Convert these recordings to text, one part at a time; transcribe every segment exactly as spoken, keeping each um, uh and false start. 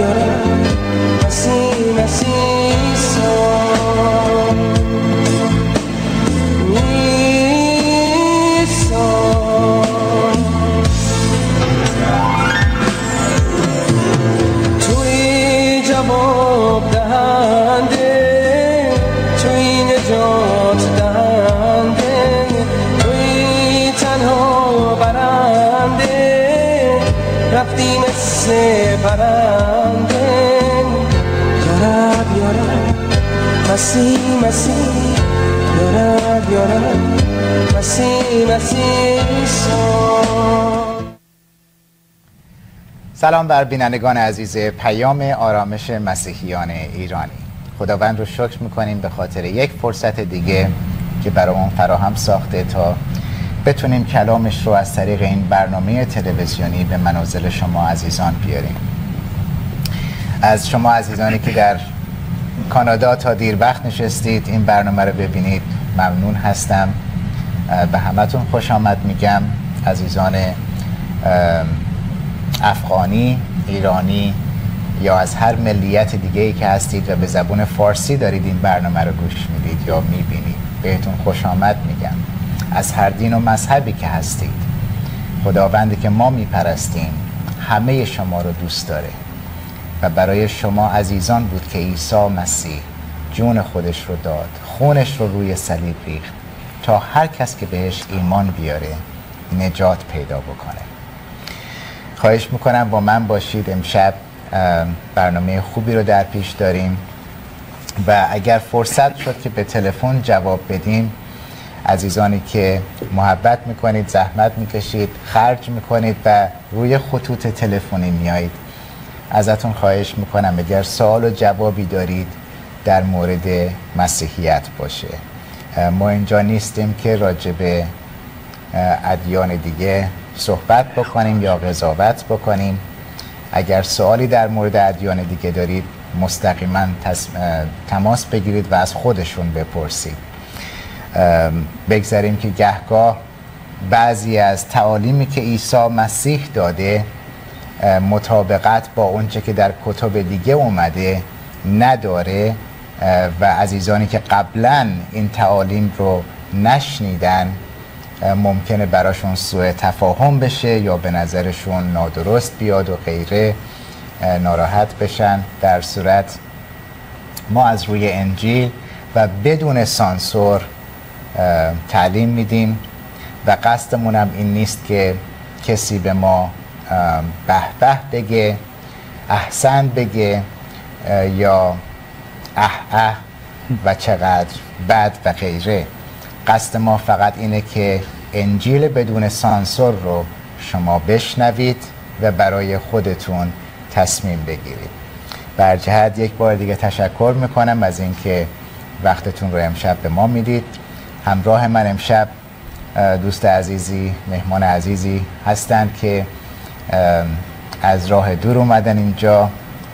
بیارم مسیح مسیح سان نیسان توی جواب دهنده توی نجات دهنده توی تنها برنده رفتی مثل پرنده یارب یارب مسیح مسیح یارب یارب مسیح مسیح سان. سلام بر بینندگان عزیز پیام آرامش مسیحیان ایرانی. خداوند رو شکر میکنیم به خاطر یک فرصت دیگه که برامون فراهم ساخته تا بتونیم کلامش رو از طریق این برنامه تلویزیونی به منازل شما عزیزان بیاریم. از شما عزیزانی که در کانادا تا دیر وقت نشستید این برنامه رو ببینید ممنون هستم. به همتون خوش آمد میگم. عزیزان افغانی، ایرانی یا از هر ملیت دیگه‌ای که هستید و به زبان فارسی دارید این برنامه رو گوش میدید یا میبینید بهتون خوش آمد میگم. از هر دین و مذهبی که هستید، خداوندی که ما میپرستیم همه شما رو دوست داره و برای شما عزیزان بود که عیسی مسیح جون خودش رو داد، خونش رو روی صلیب ریخت تا هر کس که بهش ایمان بیاره نجات پیدا بکنه. خواهش میکنم با من باشید. امشب برنامه خوبی رو در پیش داریم و اگر فرصت شد که به تلفن جواب بدیم، عزیزانی که محبت میکنید، زحمت میکشید، خرج میکنید و روی خطوط تلفنی میایید، ازتون خواهش میکنم اگر سوال و جوابی دارید در مورد مسیحیت باشه. ما اینجا نیستیم که راجع به ادیان دیگه صحبت بکنیم یا قضاوت بکنیم. اگر سوالی در مورد ادیان دیگه دارید مستقیما تماس بگیرید و از خودشون بپرسید. بگذاریم که گهگاه بعضی از تعالیمی که عیسی مسیح داده مطابقت با اونچه که در کتب دیگه اومده نداره و عزیزانی که قبلا این تعالیم رو نشنیدن ممکنه براشون سوء تفاهم بشه یا به نظرشون نادرست بیاد و غیره، ناراحت بشن. در صورت ما از روی انجیل و بدون سانسور تعلیم میدیم و قصدمونم این نیست که کسی به ما به به بگه، احسن بگه یا اه اه و چقدر بد و غیره. قصد ما فقط اینه که انجیل بدون سانسور رو شما بشنوید و برای خودتون تصمیم بگیرید. بر جهت یک بار دیگه تشکر میکنم از اینکه وقتتون رو امشب به ما میدید. همراه من امشب دوست عزیزی، مهمان عزیزی هستند که از راه دور اومدن اینجا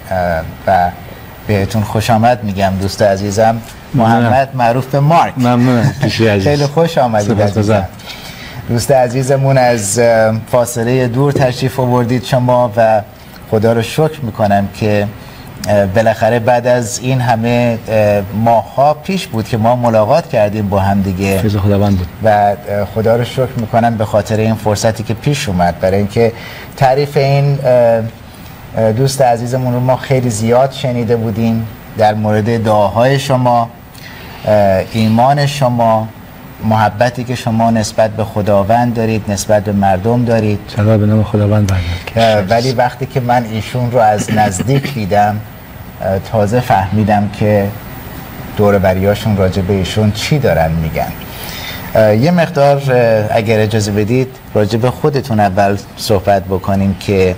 و بهتون خوش آمد میگم. دوست عزیزم محمد معروف به مارک. ممنونم. خیلی خوش آمدید عزیزم. دوست عزیزمون از فاصله دور تشریف آوردید شما و خدا رو شکر میکنم که بالاخره بعد از این همه ماه‌ها پیش بود که ما ملاقات کردیم با هم دیگه. فضل خداوند بود و خدا رو شکر میکنم به خاطر این فرصتی که پیش اومد، برای اینکه تعریف این دوست عزیزمون رو ما خیلی زیاد شنیده بودیم در مورد دعاهای شما، ایمان شما، محبتی که شما نسبت به خداوند دارید، نسبت به مردم دارید. سلام به نام خداوند برگرد. ولی وقتی که من ایشون رو از نزدیک دیدم تازه فهمیدم که دور بریاشون راجع به ایشون چی دارن میگن. یه مقدار اگر اجازه بدید راجع به خودتون اول صحبت بکنیم که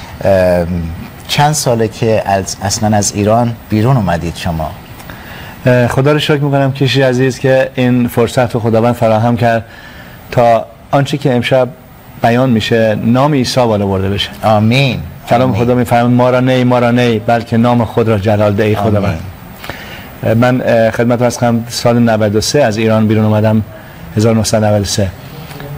چند ساله که اصلا از ایران بیرون اومدید شما؟ خدا رو شکر میکنم کشی عزیز که این فرصت رو خداوند فراهم کرد تا آنچه که امشب بیان میشه نام عیسی بالا برده بشه. آمین. کلام خدا میفرماید ما را نه ما را نه بلکه نام خود را جلال ده ای خداوند. من خدمت عرض کنم سال نود و سه از ایران بیرون اومدم، هزار و نهصد و نود و سه،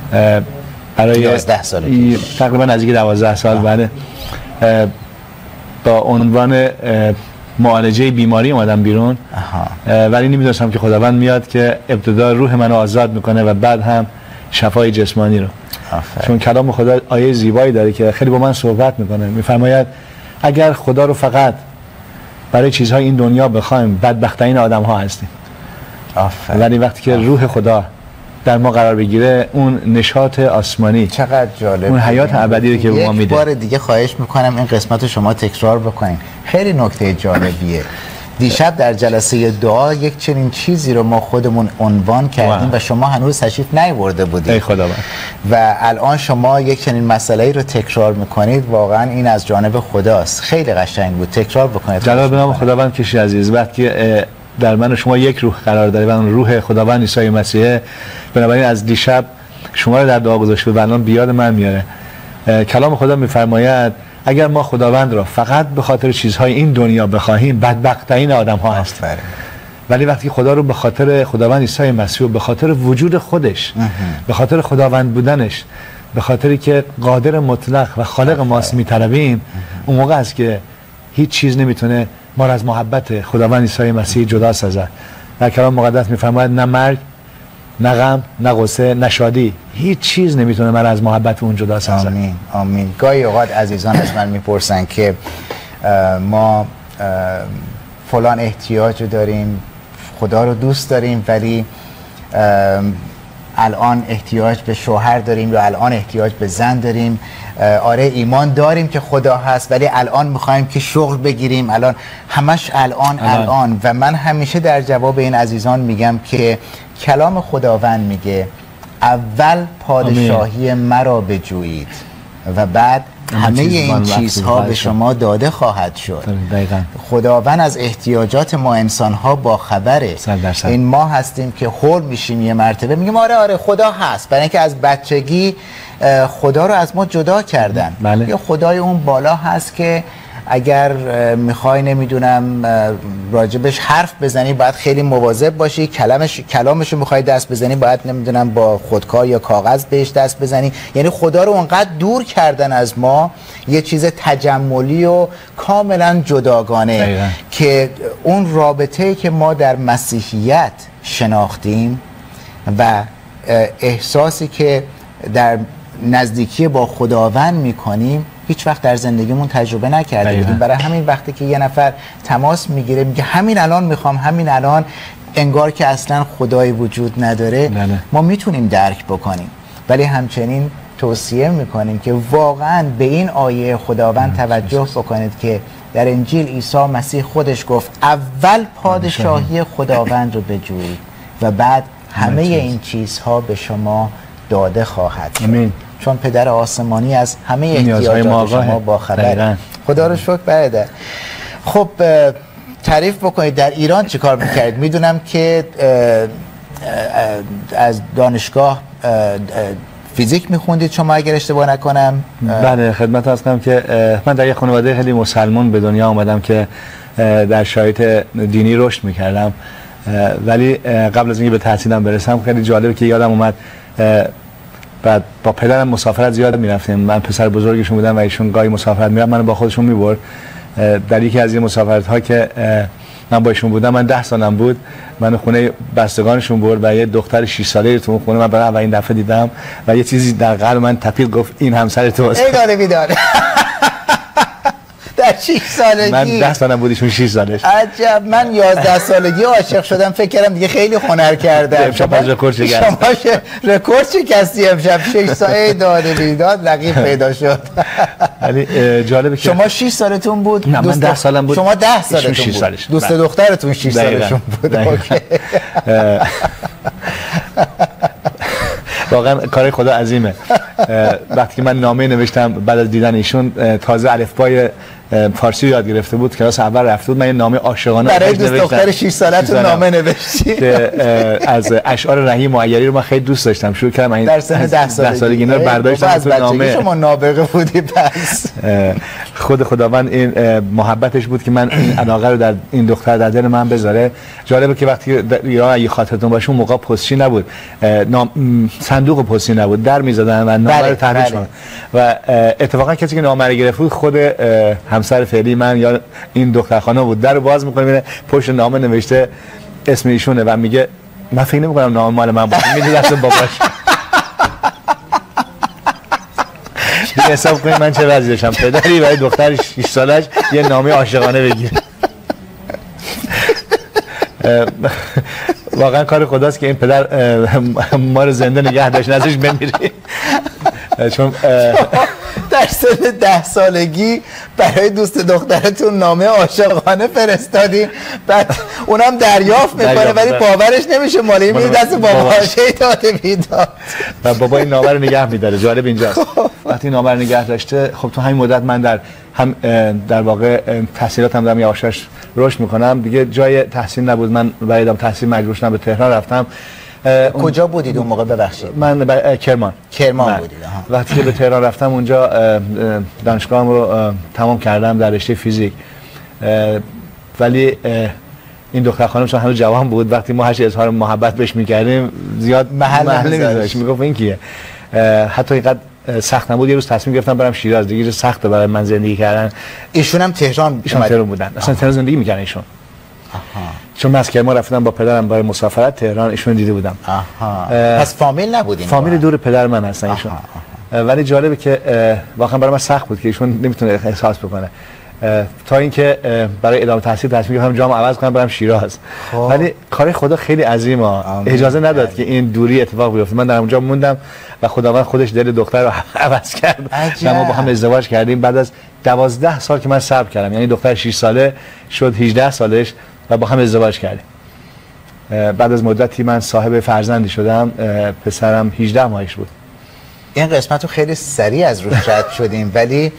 برای یازده سال پیش، تقریبا نزدیک دوازده سال بعد. با عنوان معالجه بیماری اومدم بیرون، ولی نمیدونستم که خداوند میاد که ابتدا روح منو آزاد میکنه و بعد هم شفای جسمانی رو. آفره. چون کلام خدا آیه زیبایی داره که خیلی با من صحبت میکنه، میفرماید اگر خدا رو فقط برای چیزهای این دنیا بخوایم بدبخت‌ترین آدم ها هستیم. آفره. ولی وقتی که آفره. روح خدا در ما قرار بگیره، اون نشاط آسمانی، چقدر جالب، اون حیات ابدی رو که به ما میده. یک بار دیگه خواهش میکنم این قسمت رو شما تکرار بکنین، خیلی نکته جالبیه. دیشب در جلسه دعا یک چنین چیزی رو ما خودمون عنوان کردیم و شما هنوز تشریف نیاورده بودید. ای خداوند. و الان شما یک چنین مسئله‌ای رو تکرار میکنید، واقعا این از جانب خداست. خیلی قشنگ بود، تکرار بکنید. جلال به نام خداوند. کشی عزیز، وقتی در من و شما یک روح قرار داره و اون روح خداوند عیسی مسیح، بنابراین از دیشب شما رو در دعا گذاشته و الان بیاد من میاره. کلام خدا میفرماید اگر ما خداوند را فقط به خاطر چیزهای این دنیا بخواهیم، بدبخت‌ترین آدم ها هستیم. ولی وقتی خدا رو به خاطر خداوند عیسی مسیح و به خاطر وجود خودش، به خاطر خداوند بودنش، به خاطری که قادر مطلق و خالق ماست میطلبیم، اون موقع است که هیچ چیز نمیتونه ما را از محبت خداوند عیسی مسیح جدا سازد. در کلام مقدس میفرماید نه مرگ، نه غم، نه غصه، نه شادی، هیچ چیز نمیتونه من از محبت اون جدا سازد. آمین آمین. گاهی اوقات عزیزان از من میپرسن که ما فلان احتیاج داریم، خدا رو دوست داریم، ولی الان احتیاج به شوهر داریم یا الان احتیاج به زن داریم. آره ایمان داریم که خدا هست، ولی الان میخوایم که شغل بگیریم، الان همش الان الان, الان. و من همیشه در جواب این عزیزان میگم که کلام خداوند میگه اول پادشاهی مرا بجویید و بعد همه این چیزها به شما داده خواهد شد. دقیقاً. خداوند از احتیاجات ما انسان‌ها با خبره. این ما هستیم که خور میشیم یه مرتبه میگیم آره آره خدا هست، برای اینکه از بچگی خدا رو از ما جدا کردن. بله. یا خدای اون بالا هست که اگر میخوای نمیدونم راجبش حرف بزنی باید خیلی مواظب باشی، کلامش کلامشو میخوای دست بزنی باید نمیدونم با خودکار یا کاغذ بهش دست بزنی. یعنی خدا رو اونقدر دور کردن از ما، یه چیز تجملی و کاملا جداگانه دقیقا. که اون رابطه‌ای که ما در مسیحیت شناختیم و احساسی که در نزدیکی با خداوند میکنیم هیچ وقت در زندگیمون تجربه نکرده بودیم. برای همین وقتی که یه نفر تماس میگیره میگه همین الان میخوام، همین الان، انگار که اصلا خدایی وجود نداره. بله. ما میتونیم درک بکنیم، ولی همچنین توصیه میکنیم که واقعا به این آیه خداوند توجه بکنید که در انجیل عیسی مسیح خودش گفت اول پادشاهی خداوند رو بجویید و بعد همه این چیزها به شما داده خواهد شد. امین. چون پدر آسمانی از همه احتیاجات شما با خبره. خدا رو شکر. برادر خب تعریف بکنید در ایران چی کار میکردید؟ میدونم که از دانشگاه فیزیک میخوندید شما اگر اشتباه نکنم. بله خدمت عرض کنم که من در یک خانواده خیلی مسلمان به دنیا آمدم که در شرایط دینی رشد میکردم، ولی قبل از اینکه به تحصیلم برسم خیلی جالبه که یادم اومد بعد با پدرم مسافرت زیاد میرفتیم. من پسر بزرگشون بودم و ایشون گاهی مسافرت میرفت منو با خودشون میبرد. در یکی از این مسافرت ها که من با ایشون بودم، من ده سالم بود، من خونه بستگانشون برد و یه دختر شش ساله تو خونه من برای اولین دفعه دیدم و یه چیزی در قلب من تپید، گفت این همسر توست. ای داره بیداره. در شش سالگی من ده سالم بود ایشون شش سالش. عجب. من یازده سالگی عاشق شدم، فکر کردم دیگه خیلی هنر کردم. امشب رکورد شکست. شما رکورد شکستی امشب. شش ساله داده بیداد رقیب پیدا شد. ولی جالبه که شما شش سالتون بود؟ نه من ده سالم بود. شما ده سالتون بود. دوست دخترتون شش سالشون بود. واقعا کار خدا عظیمه. وقتی که من نامه نوشتم بعد از دیدن ایشون، تازه الفبای فارسی یاد گرفته بود، کلاس اول رفته بود، من یه نامه عاشقانه برای دوست دختر شش سالتون نامه نوشتی که از اشعار رحیم معیری رو من خیلی دوست داشتم. شروع کردم این در سن ده سالگی اینا رو برداشتم تو نامه. شما نابغه بودی. پس خود خداوند این محبتش بود که من این علاقه رو در این دختر در دل من بذاره. جالبه که وقتی در ایران اگه خاطرتون باشه اون موقع پستچی نبود، صندوق پستی نبود، در می‌زدن و نامه رو تحویل شدن و اتفاقا کسی که نامه رو گرفت بود خود همسر فعلی من یا این دختر خانم بود. در رو باز میکنه میره پشت نامه نوشته اسم ایشونه و میگه من فکر نمیکنم نامه مال من بود، میده دست باباش. دیگه حساب کنید من چه وضعی داشتم، پدری برای دختر شش سالش یه نامه عاشقانه بگیره. واقعا کار خداست که این پدر ما رو زنده نگه داشت ازش بمیریم. چون در سن ده سالگی برای دوست دخترتون نامه عاشقانه فرستادین، بعد اونم دریافت میکنه ولی باورش نمیشه مالی میده دست باباش داده بیداد و بابا این نامه رو نگه میداره. جالب اینجاست وقتی نامه رو نگه داشته، خب تو همین مدت من در هم در واقع تحصیلاتم دارم یواشاش رشد میکنم دیگه، جای تحصیل نبود، من برای ادامه تحصیل مجبور شدم به تهران رفتم. کجا بودید اون موقع ببخشید؟ من کرمان. کرمان بودید. وقتی که به تهران رفتم اونجا دانشگاهم رو تمام کردم در رشته فیزیک، ولی این دختر خانم چون هنوز جوان بود، وقتی ما هرچی اظهار محبت بهش میکردیم زیاد محل نمیذاشت، میگفت این کیه. حتی اینقدر سخت نبود، یه روز تصمیم گرفتم برم شیراز، دیگه سخته برای من زندگی کردن. ایشون هم تهران ایشون تهران بودن، اصلا تهران زندگی میکردن ایشون. آها. چون من از کرمان رفتم با پدرم برای مسافرت تهران، ایشون دیده بودم. آها. پس فامیل نبودین؟ فامیل دور پدر من هستن ایشون. ولی جالبه که واقعا برای من سخت بود که ایشون نمیتونه احساس بکنه، تا اینکه برای ادامه تحصیل تصمیم گرفتم جامو عوض کنم برم شیراز. خواه. ولی کار خدا خیلی عظیمه، اجازه نداد که این دوری اتفاق بیفته. من در اونجا موندم و خداوند خودش دل دختر رو عوض کرد و ما با هم ازدواج کردیم بعد از دوازده سال که من صبر کردم. یعنی دختر شش ساله شد هجده سالش و با هم ازدواج کردیم. بعد از مدتی من صاحب فرزندی شدم، پسرم هجده ماهش بود. این قسمت رو خیلی سریع از روش رد شدیم، ولی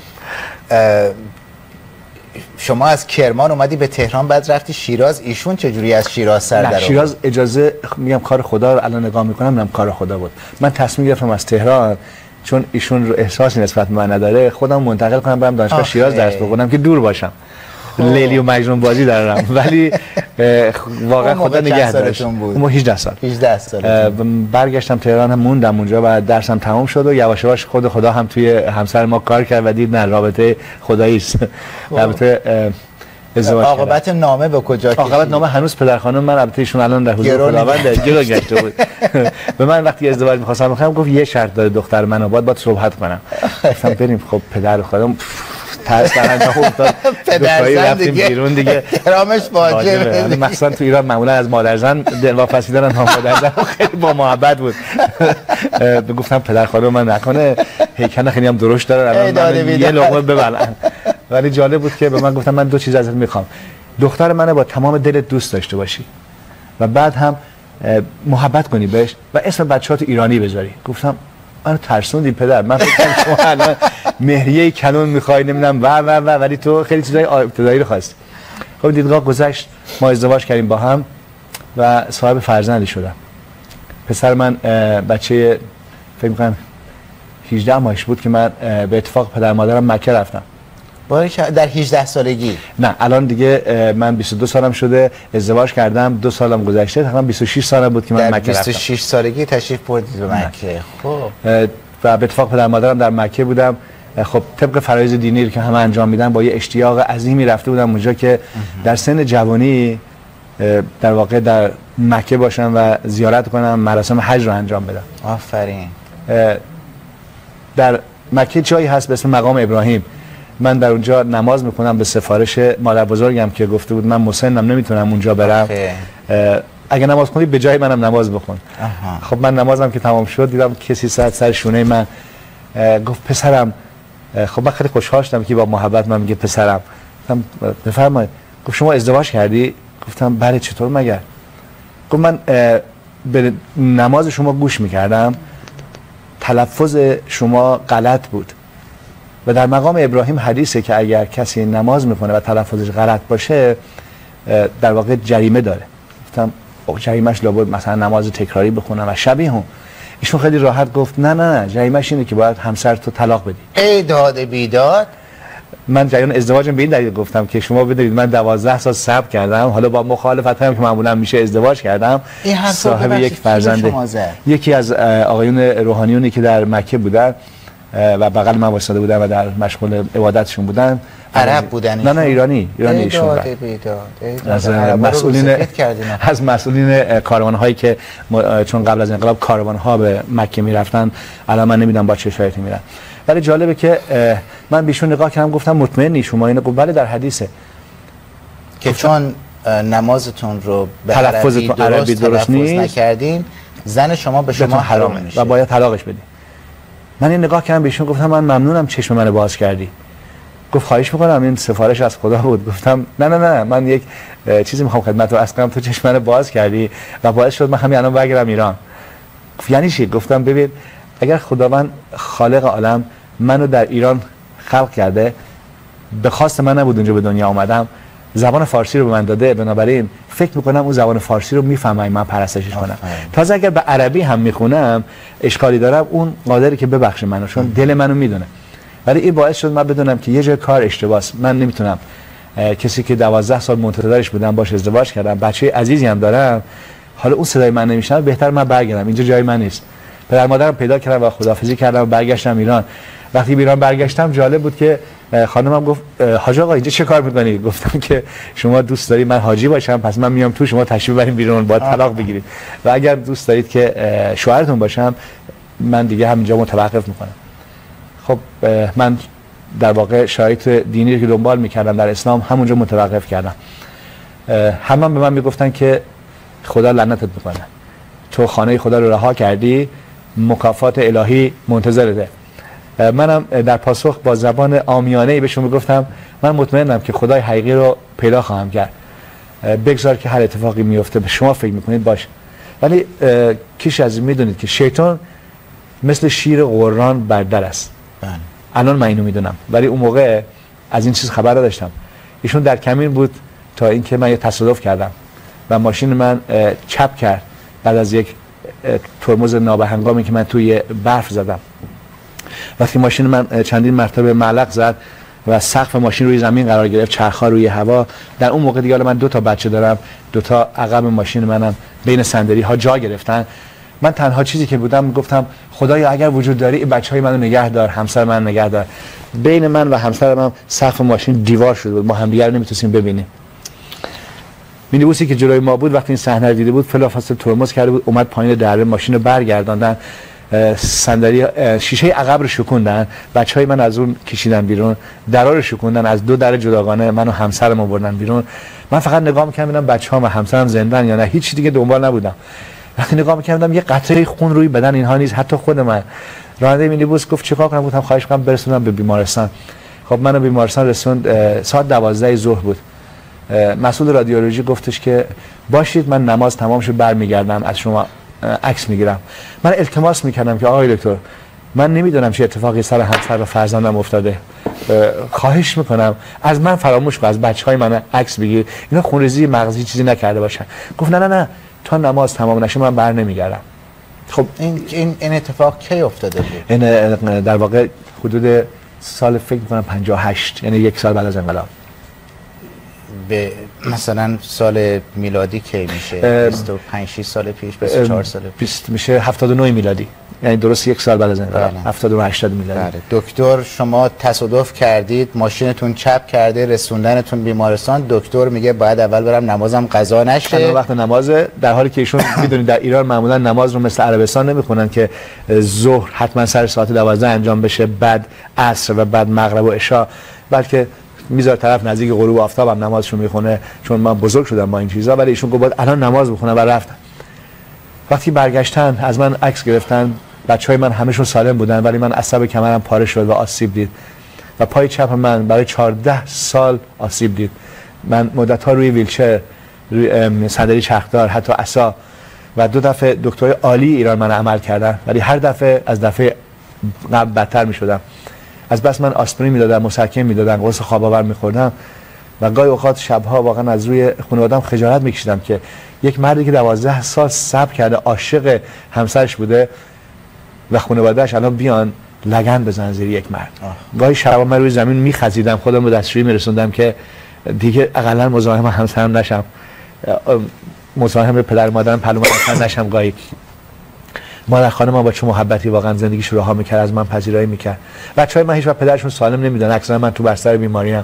شما از کرمان اومدی به تهران بعد رفتی شیراز. ایشون چجوری از شیراز سر در آورد؟ شیراز اجازه میگم کار خدا رو الان نگاه میکنم، میگم کار خدا بود. من تصمیم گرفتم از تهران چون ایشون رو احساسی نسبت به من نداره، خودم منتقل کنم برم دانشگاه شیراز درس بخونم که دور باشم. لیلی و مجنون بازی دارم، ولی واقعا خدا نگه داشت. ما هجده سال هجده سال برگشتم تهران، هم موندم اونجا و درسم تمام شد و یواش یواش خود خدا هم توی همسر ما کار کرد و دید نه رابطه خدایی است. رابطه ازدواج کردن. عاقبت نامه به کجا کشید؟ عاقبت نامه هنوز پدر خانم من البته ایشون الان در حضور خداوند گرو گشته بود. به من وقتی ازدواج می‌خواستم بکنم گفت یه شرط داره دختر من و باید باید صحبت کنم. گفتم بریم. خب پدر خودم ترس برنجا افتاد، پدر رفتیم بیرون دیگه، احترامش واجبه. مثلا تو ایران معمولا از مادر زن دلواپسی دارن، هم مادر زن خیلی با محبت بود. گفتم پدر خانم من نکنه هیکل خیلی هم درشت داره الان یه لقمه ببلن. ولی جالب بود که به من گفتم من دو چیز ازت میخوام، دختر منو با تمام دلت دوست داشته باشی و بعد هم محبت کنی بهش و اسم بچه‌هات ایرانی بذاری. گفتم منو ترسوندی پدر، من فکر کنم شما الان مهریه کلون میخوای نمیدونم و و و ولی تو خیلی چیزای ابتدایی رو خواستی. خب دیدگاه گذشت، ما ازدواج کردیم با هم و صاحب فرزندی شدم. پسر من بچه فکر می‌کنم هجده ماهش بود که من به اتفاق پدر مادرم مکه رفتم. در هجده سالگی؟ نه الان دیگه من بیست و دو سالم شده، ازدواج کردم، دو سالم گذشته، تقریبا بیست و شش سالم بود که من مکه رفتم. بیست و شش سالگی تشریف بردید به مکه. خب و به اتفاق پدر مادرم در مکه بودم. خب طبق فرایض دینی رو که همه انجام میدن با یه اشتیاق عظیمی رفته بودم اونجا که در سن جوانی در واقع در مکه باشم و زیارت کنم، مراسم حج رو انجام بدم. آفرین. در مکه جایی هست به اسم مقام ابراهیم، من در اونجا نماز میکنم به سفارش مادر بزرگم که گفته بود من مسنم نمیتونم اونجا برم، اگه نماز خوندی به جای منم نماز بخون. آها. خب من نمازم که تمام شد دیدم کسی سر سر شونه من گفت پسرم. خب من خیلی خوشحال شدم که با محبت من میگه پسرم. گفتم بفرمایید. گفت شما ازدواج کردی؟ گفتم بله. چطور مگر؟ گفت من به نماز شما گوش میکردم، تلفظ شما غلط بود و در مقام ابراهیم حدیثه که اگر کسی نماز میکنه و تلفظش غلط باشه در واقع جریمه داره. گفتم جریمهش لابد مثلا نماز تکراری بخونم و شبیه هم. ایشون خیلی راحت گفت نه نه نه جریمهش اینه که باید همسر تو طلاق بدی. ای داد بیداد. من جریان ازدواجم به این دلیل گفتم که شما بدونید من دوازده سال صبر کردم، حالا با مخالفت هم که معمولا میشه ازدواج کردم، صاحب یک فرزند. یکی از آقایون روحانیونی که در مکه بودن و بغل من وایساده بودن و در مشغول عبادتشون بودن. عرب بودن؟ نه نه ایرانی ایرانی ایشون از مسئولین از مسئولین کاروان‌هایی که چون قبل از انقلاب کاروان‌ها به مکه میرفتن، الان من نمیدونم با چه شرایطی میرن. ولی جالبه که من بیشون نگاه کردم گفتم مطمئنی شما اینو؟ گفت بله در حدیثه که چون نمازتون رو به تلفظتون عربی, عربی درست نیست نکردین زن شما به شما حرام میشه و باید طلاقش بدی. من این نگاه کردم بهشون گفتم من ممنونم چشم منو باز کردی. گفت خواهش میکنم این سفارش از خدا بود. گفتم نه نه نه من یک چیزی میخوام خدمت رو عرض کنم، تو چشم منو باز کردی و باعث شد من همین الان برگردم ایران. گفت یعنی چی؟ گفتم ببین اگر خداوند خالق عالم منو در ایران خلق کرده، به خواست من نبود اونجا به دنیا اومدم، زبان فارسی رو به من داده، بنابراین فکر میکنم اون زبان فارسی رو میفهمم من پرستشش کنم. تازه اگر به عربی هم میخونم اشکالی دارم، اون قادری که ببخشه منو چون دل منو میدونه. ولی این باعث شد من بدونم که یه جای کار اشتباهه. من نمیتونم کسی که دوازده سال منتظرش بودم باش ازدواج کردم، بچه عزیزی هم دارم، حالا اون صدای من نمیشنوه، بهتر من برگردم، اینجا جای من نیست. پدر مادرم پیدا کردم و خداحافظی کردم و برگشتم ایران. وقتی به ایران برگشتم جالب بود که خانمم گفت حاج آقا اینجا چه کار میکنی؟ گفتم که شما دوست دارید من حاجی باشم پس من میام تو، شما تشریف ببرید بیرون باید طلاق بگیرید، و اگر دوست دارید که شوهرتون باشم من دیگه همینجا متوقف میکنم. خب من در واقع شرایط دینی رو که دنبال میکردم در اسلام همونجا متوقف کردم. همه هم به من میگفتن که خدا لعنتت میکنه، تو خانه خدا رو رها کردی، مکافات الهی منتظرته. منم در پاسخ با زبان عامیانه‌ای بهشون میگفتم من مطمئنم که خدای حقیقی رو پیدا خواهم کرد، بگذار که هر اتفاقی میفته به شما فکر میکنید باشه. ولی کیش از این میدونید که شیطان مثل شیر قرآن بر در است. بله. الان من اینو میدونم ولی اون موقع از این چیز خبر نداشتم. ایشون در کمین بود تا اینکه من یه تصادف کردم و ماشین من چپ کرد بعد از یک ترمز نابهنگامی که من توی برف زدم. وقتی ماشین من چندین مرتبه معلق زد و سقف ماشین روی زمین قرار گرفت، چرخ‌ها روی هوا، در اون موقع دیگه من دو تا بچه دارم، دو تا عقب ماشین منم بین صندلی ها جا گرفتن. من تنها چیزی که بودم گفتم خدایا اگر وجود داری این بچهای منو نگه دار، همسر من نگه دار. بین من و همسرم هم سقف ماشین دیوار شده بود، ما همدیگه رو نمیتونستیم ببینیم. مینیبوسی که جلوی ما بود وقتی این صحنه رو دیده بود بلافاصله ترمز کرده بود، اومد پایین دره، ماشین رو برگرداندن، صندلی شیشه عقب رو شکوندن، بچهای من از اون کشیدن بیرون، درا رو شکوندن، از دو در جداگانه منو همسرم آوردن بیرون. من فقط نگاه می‌کردم ببینم بچه‌ها و همسرم زنده‌ن یا نه، هیچ دیگه دنبال نبودم. وقتی نگاه می‌کردم یه قطره خون روی بدن اینها نیست، حتی خود من. راننده مینیبوس گفت چیکار کنم؟ گفتم خواهش می‌کنم برسونم به بیمارستان. خب منو بیمارستان رسوند، ساعت دوازده ظهر بود. مسئول رادیولوژی گفتش که باشید من نماز تمام شد برمیگردم از شما عکس میگیرم. من التماس میکردم که آقای دکتر من نمیدونم چه اتفاقی سر همسر و فرزندم افتاده، خواهش میکنم از من فراموش کن، از بچهای من عکس بگیر، اینا خونریزی مغزی چیزی نکرده باشن. گفت نه نه نه تا نماز تمام نشه من بر نمیگردم. خب این این این اتفاق کی افتاده بود؟ این در واقع حدود سال فکر میکنم پنجاه و هشت، یعنی یک سال بعد از انقلاب. به مثلا سال میلادی کی میشه؟ بیست و پنج شش سال پیش، بیست و چهار سال پیش میشه، هفتاد و نه میلادی، یعنی درست یک سال بعد از انقلاب. هفتاد و هشت میلادی. بله. دکتر شما تصادف کردید، ماشینتون چپ کرده، رسوندنتون بیمارستان، دکتر میگه باید اول برم نمازم قضا نشه. وقت نماز، در حالی که ایشون میدونید در ایران معمولا نماز رو مثل عربستان نمیخونن که ظهر حتما سر ساعت دوازده انجام بشه، بعد عصر و بعد مغرب و عشاء، بلکه میذار طرف نزدیک غروب آفتاب هم نمازشو میخونه، چون من بزرگ شدم با این چیزا. ولی ایشون گفت الان نماز بخونم و رفتن. وقتی برگشتن از من عکس گرفتن، بچهای من همشون سالم بودن ولی من عصب کمرم پاره شد و آسیب دید و پای چپ من برای چهارده سال آسیب دید. من مدت ها روی ویلچر، روی صندلی چرخدار، حتی عصا، و دو دفعه دکترای عالی ایران من عمل کردن ولی هر دفعه از دفعه قبل بدتر میشدم. از بس من آسپرین میدادم، مسکن میدادم، قرص خواب آور میخوردم و گاهی اوقات شبها واقعا از روی خانواده‌ام خجالت میکشیدم که یک مردی که دوازده سال صبر کرده، عاشق همسرش بوده و خانواده‌اش الان بیان لگن بزنن زیر یک مرد. گاهی شبا من روی زمین میخزیدم، خودم به دستشویی میرسوندم که دیگه اقلا مزاحم همسرم نشم، مزاحم پدر مادرم پلو نشم گاهی. مادر خانم با چه محبتی واقعا زندگیش رو رها میکرد، از من پذیرایی میکرد. بچهای من هیچ وقت پدرشون سالم نمیدونن، اکثرا من تو بستر بیماریم.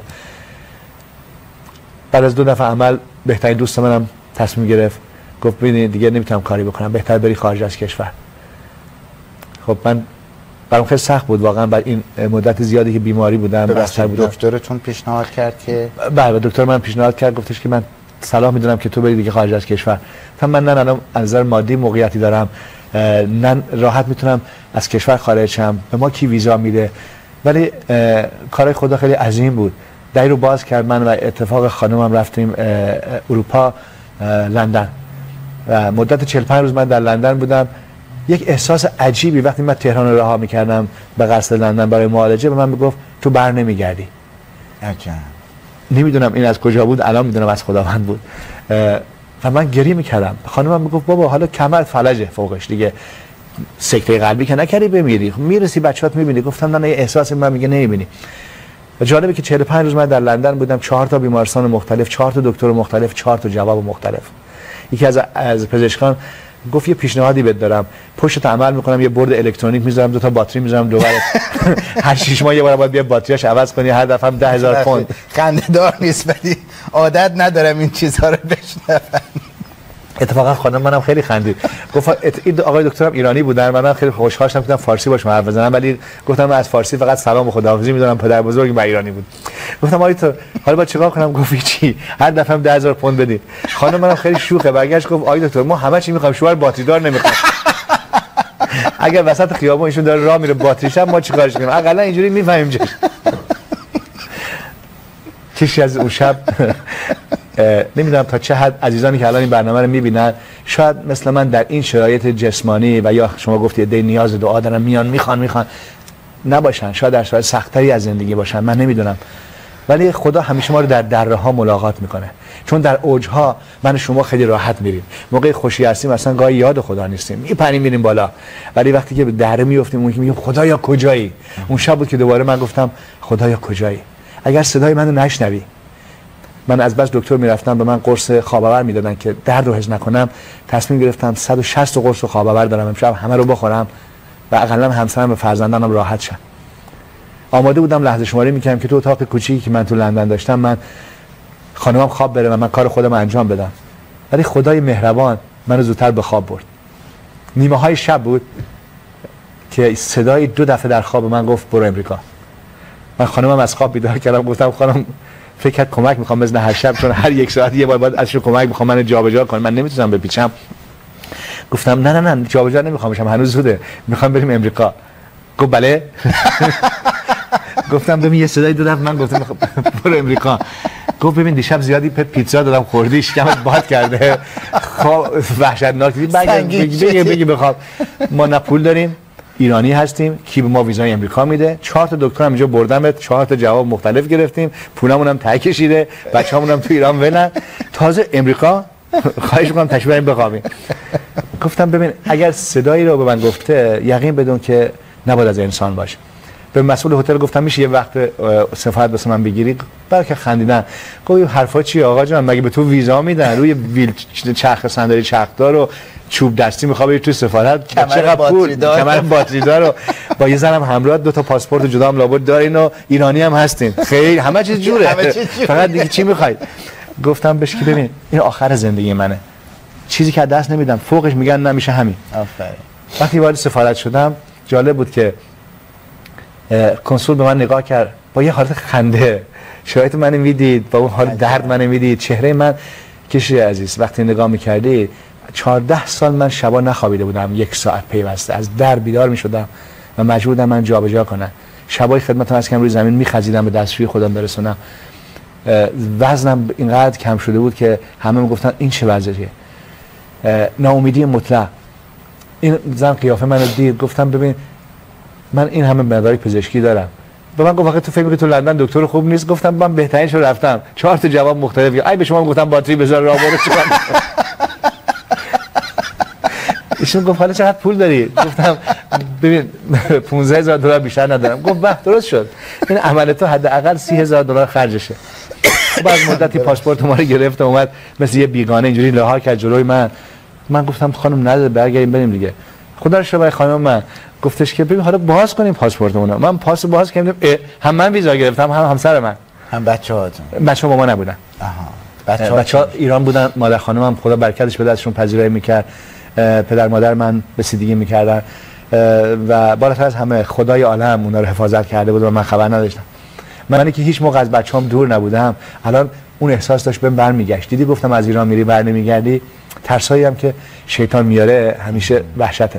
بعد از دو دفعه عمل بهترین دوست منم تصمیم گرفت، گفت ببین دیگه نمیتونم کاری بکنم، بهتر بری خارج از کشور. خب من برام خیلی سخت بود واقعا، بعد این مدت زیادی که بیماری بودم بستر بودم. دکترتون پیشنهاد کرد که بله دکتر من پیشنهاد کرد، گفتش که من صلاح میدونم که تو بری دیگه خارج از کشور. گفتم من نه الان از نظر مادی موقعیتی دارم، نه راحت میتونم از کشور خارج شم، به ما کی ویزا میده؟ ولی کارهای خدا خیلی عظیم بود، در رو باز کرد. من و اتفاق خانمم رفتیم اروپا، لندن و مدت چهل و پنج روز من در لندن بودم. یک احساس عجیبی وقتی من تهران رو رها میکردم به قصد لندن برای معالجه به من میگفت تو بر نمیگردی. عجب. نمیدونم این از کجا بود، الان میدونم از خداوند بود. و من گریه میکردم. خانمم میگفت بابا حالا کمرت فلجه فوقش دیگه، سکته قلبی که نکردی بمیری، میرسی بچه‌هات میبینی. گفتم نه احساس من میگه نمیبینی. و جالبه که چهل و پنج روز من در لندن بودم، چهار تا بیمارستان مختلف، چهار تا دکتر مختلف، چهار تا جواب مختلف. یکی از از پزشکان گفت یه پیشنهادی بهت دارم، پشتت عمل میکنم، یه برد الکترونیک میذارم، دو تا باتری میذارم دوباره هر شش ماه یه بار باید بیا باتریاش عوض کنی، هر دفعه هم ده هزار پوند. خنده‌دار نیست ولی عادت ندارم این چیزها رو بشنوم. اتفاقا خانم منم خیلی خندید، گفت این آقای دکترم ایرانی بودن، منم خیلی خوشحال شدم گفتم فارسی باش حرف بزنم، ولی گفتم من از فارسی فقط سلام و خداحافظی میدونم، پدر بزرگ با ایرانی بود. گفتم آقای تو حالا با چیکار کنم؟ گفت چی، هر دفعه هم ده هزار پوند بدید. خانم منم خیلی شوخه برگشت گفت آقای دکتر ما همه چی میخوایم، شوهر باتری دار نمیخوام. اگر وسط خیابون ایشون داره راه میره باتریش هم ما چیکارش کنیم؟ حداقل اینجوری میفهمیم چش. چیزی از اون شب نمیدونم تا چه حد عزیزانی که الان این برنامه رو میبینن شاید مثل من در این شرایط جسمانی و یا شما گفتی ایده نیاز دعا دارن میان میخوان میخوان نباشن، شاید در شرایط سختری از زندگی باشن، من نمیدونم، ولی خدا همیشه ما رو در دره ها ملاقات میکنه. چون در اوج ها من و شما خیلی راحت میریم، موقع خوشی هستیم اصلا گاهی یاد خدا نیستیم، میپریم میریم بالا، ولی وقتی که به دره میافتیم اون که میگیم خدایا کجایی؟ اون شب بود که دوباره من گفتم خدایا کجایی؟ اگر صدای منو نشنوی. من از بس دکتر میرفتم به من قرص خواب آور میدادن که درد رو حس نکنم، تصمیم گرفتم صد و شصت قرص خواب آور دارم امشب همه رو بخورم و اقلا همسرم و فرزندانم راحت شن. آماده بودم لحظه شماری میکردم که تو اتاق کوچیکی که من تو لندن داشتم من خانمم خواب بره و من کار خودم انجام بدم، ولی خدای مهربان منو زودتر به خواب برد. نیمه های شب بود که صدای دو دفعه در خواب من گفت برو امریکا. من خانمم از خواب بیدار کردم، گفتم خانم فکر کرد کمک میخوام مثل هر شب، چون هر یک ساعت یه بار باید ازش کمک میخوام من جابجا کنم، من نمیتونم بپیچم. گفتم نه نه نه جابجا نمیخوام بشم، هنوز زوده، میخوام بریم امریکا. گفت بله. گفتم ببین یه صدای دو دفعه من گفتم برو امریکا. گفت ببین دیشب زیادی پت پیتزا دادم خوردی شکمت باد کرده، خب وحشتناک. بگی بگی بخواب ما نه پول داریم، ایرانی هستیم، کی به ما ویزای امریکا میده؟ چهار تا دکتر هم اینجا بردم، چهار تا جواب مختلف گرفتیم، پولمون هم ته کشیده، بچه‌مون هم تو ایران ولن، تازه امریکا خواهش می‌کنم تشریف بریم بخوابیم. گفتم ببین اگر صدایی رو به من گفته یقین بدون که نباید از انسان باشه. به مسئول هتل گفتم میشه یه وقت سفارت واسه من بگیری؟ برای خندیدن. گفت حرفا چی آقا جان، مگه به تو ویزا میدن؟ روی ویل چرخ صندلی چرخدار و چوب دستی میخواد بری تو سفارت، چقدر باتری دار، کمر باتری دار و با یه زنم همراه، دو تا پاسپورت جدا هم لابد دارین و ایرانی هم هستین، خیلی همه چیز جوره، فقط دیگه چی میخواید؟ گفتم بهش که ببین این آخر زندگی منه، چیزی که دست نمیدم، فوقش میگن نمیشه همین. آفرین. وقتی وارد سفارت شدم جالب بود که کنسول به من نگاه کرد با یه حالت خنده، شرایط منو میدید، با اون حال درد منو میدید، چهره من کشی عزیز وقتی نگاه میکردی چهارده سال من شبا نخوابیده بودم، یک ساعت پیوسته از در بیدار میشدم و مجبور بودم من جابجا کنم. شبای خدمتم از کم روی زمین میخزیدم به دستشوی خودم برسونم. وزنم اینقدر کم شده بود که همه میگفتن این چه وضعیه؟ ناامیدی مطلق. این زن قیافه منو دید، گفتم ببین من این همه مدارک پزشکی دارم. به من گفت وقتی تو فکر می‌کنی تو لندن دکتر خوب نیست؟ گفتم من بهترینش رو رفتم، چهار تا جواب مختلف. ای به شما گفتم باتری بذار راه برو چیکار؟ ایشون گفت حالا چقدر پول داری؟ گفتم ببین پانزده هزار دلار بیشتر ندارم. گفت به درست شد، این عمل تو حداقل سی هزار دلار خرجشه. بعد مدتی پاسپورت ما رو گرفت اومد مثل یه بیگانه اینجوری لها کرد جلوی من. من گفتم خانم نداره برگردیم بریم دیگه. خدا رو شکر خانم من گفتش که ببین حالا باز کنیم پاسپورتمون رو. من پاس باز کردم، هم من ویزا گرفتم هم همسر من، هم بچه‌هاتون. بچه‌ها با ما نبودن. آها. بچه‌ها بچه‌ها ایران بودن. مادر خانمم خدا برکتش بده ازشون پذیرایی میکرد، پدر مادر من رسیدگی میکردن و بالاتر از همه خدای عالم اونا رو حفاظت کرده بود و من خبر نداشتم. منی که هیچ موقع از بچه‌ام دور نبودم، الان اون احساس داشت بهم برمیگشت. دیدی گفتم از ایران میری بر نمیگردی، ترسایی هم که شیطان میاره همیشه وحشته.